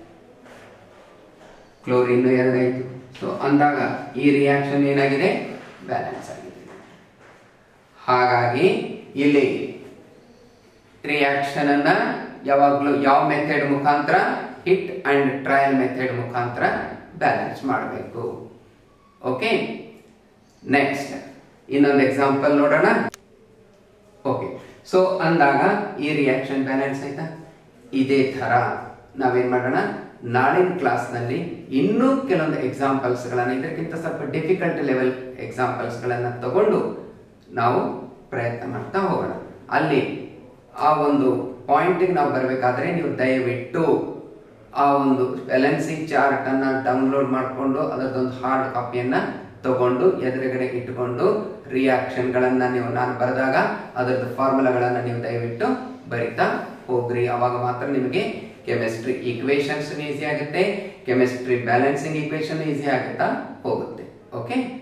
ಕ್ಲೋರಿನ್ 2 ಆಯ್ತು. ಸೊ ಅಂದಾಗ ಈ ರಿಯಾಕ್ಷನ್ ಏನಾಗಿದೆ, ಬ್ಯಾಲೆನ್ಸ್ ಆಗಿದೆ. ಹಾಗಾಗಿ ಇಲ್ಲಿ ರಿಯಾಕ್ಷನ್ ಅನ್ನ ಯಾವಾಗಲೂ ಯಾವ ಮೆಥಡ್ ಮುಖಾಂತರ, ಹಿಟ್ ಅಂಡ್ ಟ್ರಯಲ್ ಮೆಥಡ್ ಮುಖಾಂತರ ಬ್ಯಾಲೆನ್ಸ್ ಮಾಡಬೇಕು. ಓಕೆ, ನೆಕ್ಸ್ಟ್ ಇನ್ನೊಂದು ಎಕ್ಸಾಂಪಲ್ ನೋಡೋಣ. ಓಕೆ, ಸೊ ಅಂದಾಗ ಈ ರಿಯಾಕ್ಷನ್ ಬ್ಯಾಲೆನ್ಸ್ ಆಯ್ತಾ. ಇದೇ ತರ ನಾವೇನ್ ಮಾಡೋಣ, ನಾಳಿನ ಕ್ಲಾಸ್ ನಲ್ಲಿ ಇನ್ನೂ ಕೆಲವೊಂದು ಎಕ್ಸಾಂಪಲ್ಸ್ ಗಳನ್ನ, ಇದಕ್ಕಿಂತ ಸ್ವಲ್ಪ ಡಿಫಿಕಲ್ಟ್ ಲೆವೆಲ್ ಎಕ್ಸಾಂಪಲ್ಸ್ ಗಳನ್ನ ತಗೊಂಡು ನಾವು ಪ್ರಯತ್ನ ಮಾಡ್ತಾ ಹೋಗೋಣ. ಅಲ್ಲಿ ಆ ಒಂದು ಪಾಯಿಂಟ್ ನಾವು ಬರಬೇಕಾದ್ರೆ ನೀವು ದಯವಿಟ್ಟು ಆ ಒಂದು ಬ್ಯಾಲೆನ್ಸಿಂಗ್ ಚಾರ್ಟ್ ಅನ್ನ ಡೌನ್ಲೋಡ್ ಮಾಡಿಕೊಂಡು ಅದರದೊಂದು ಹಾರ್ಡ್ ಕಾಪಿಯನ್ನ ತಗೊಂಡು ಎದುರುಗಡೆ ಇಟ್ಟುಕೊಂಡು ರಿಯಾಕ್ಷನ್ ಗಳನ್ನ ನಾನು ಬರೆದಾಗ ಅದರದ್ದು ಫಾರ್ಮುಲಾಗಳನ್ನ ನೀವು ದಯವಿಟ್ಟು ಬರಿತಾ ಹೋಗ್ರಿ. ಅವಾಗ ಮಾತ್ರ ನಿಮಗೆ ಕೆಮಿಸ್ಟ್ರಿ ಈಕ್ವೇಶನ್ಸ್ ಈಸಿ ಆಗುತ್ತೆ, ಕೆಮಿಸ್ಟ್ರಿ ಬ್ಯಾಲೆನ್ಸಿಂಗ್ ಈಕ್ವೇಶನ್ ಈಸಿ ಆಗುತ್ತಾ ಹೋಗುತ್ತೆ. ಓಕೆ.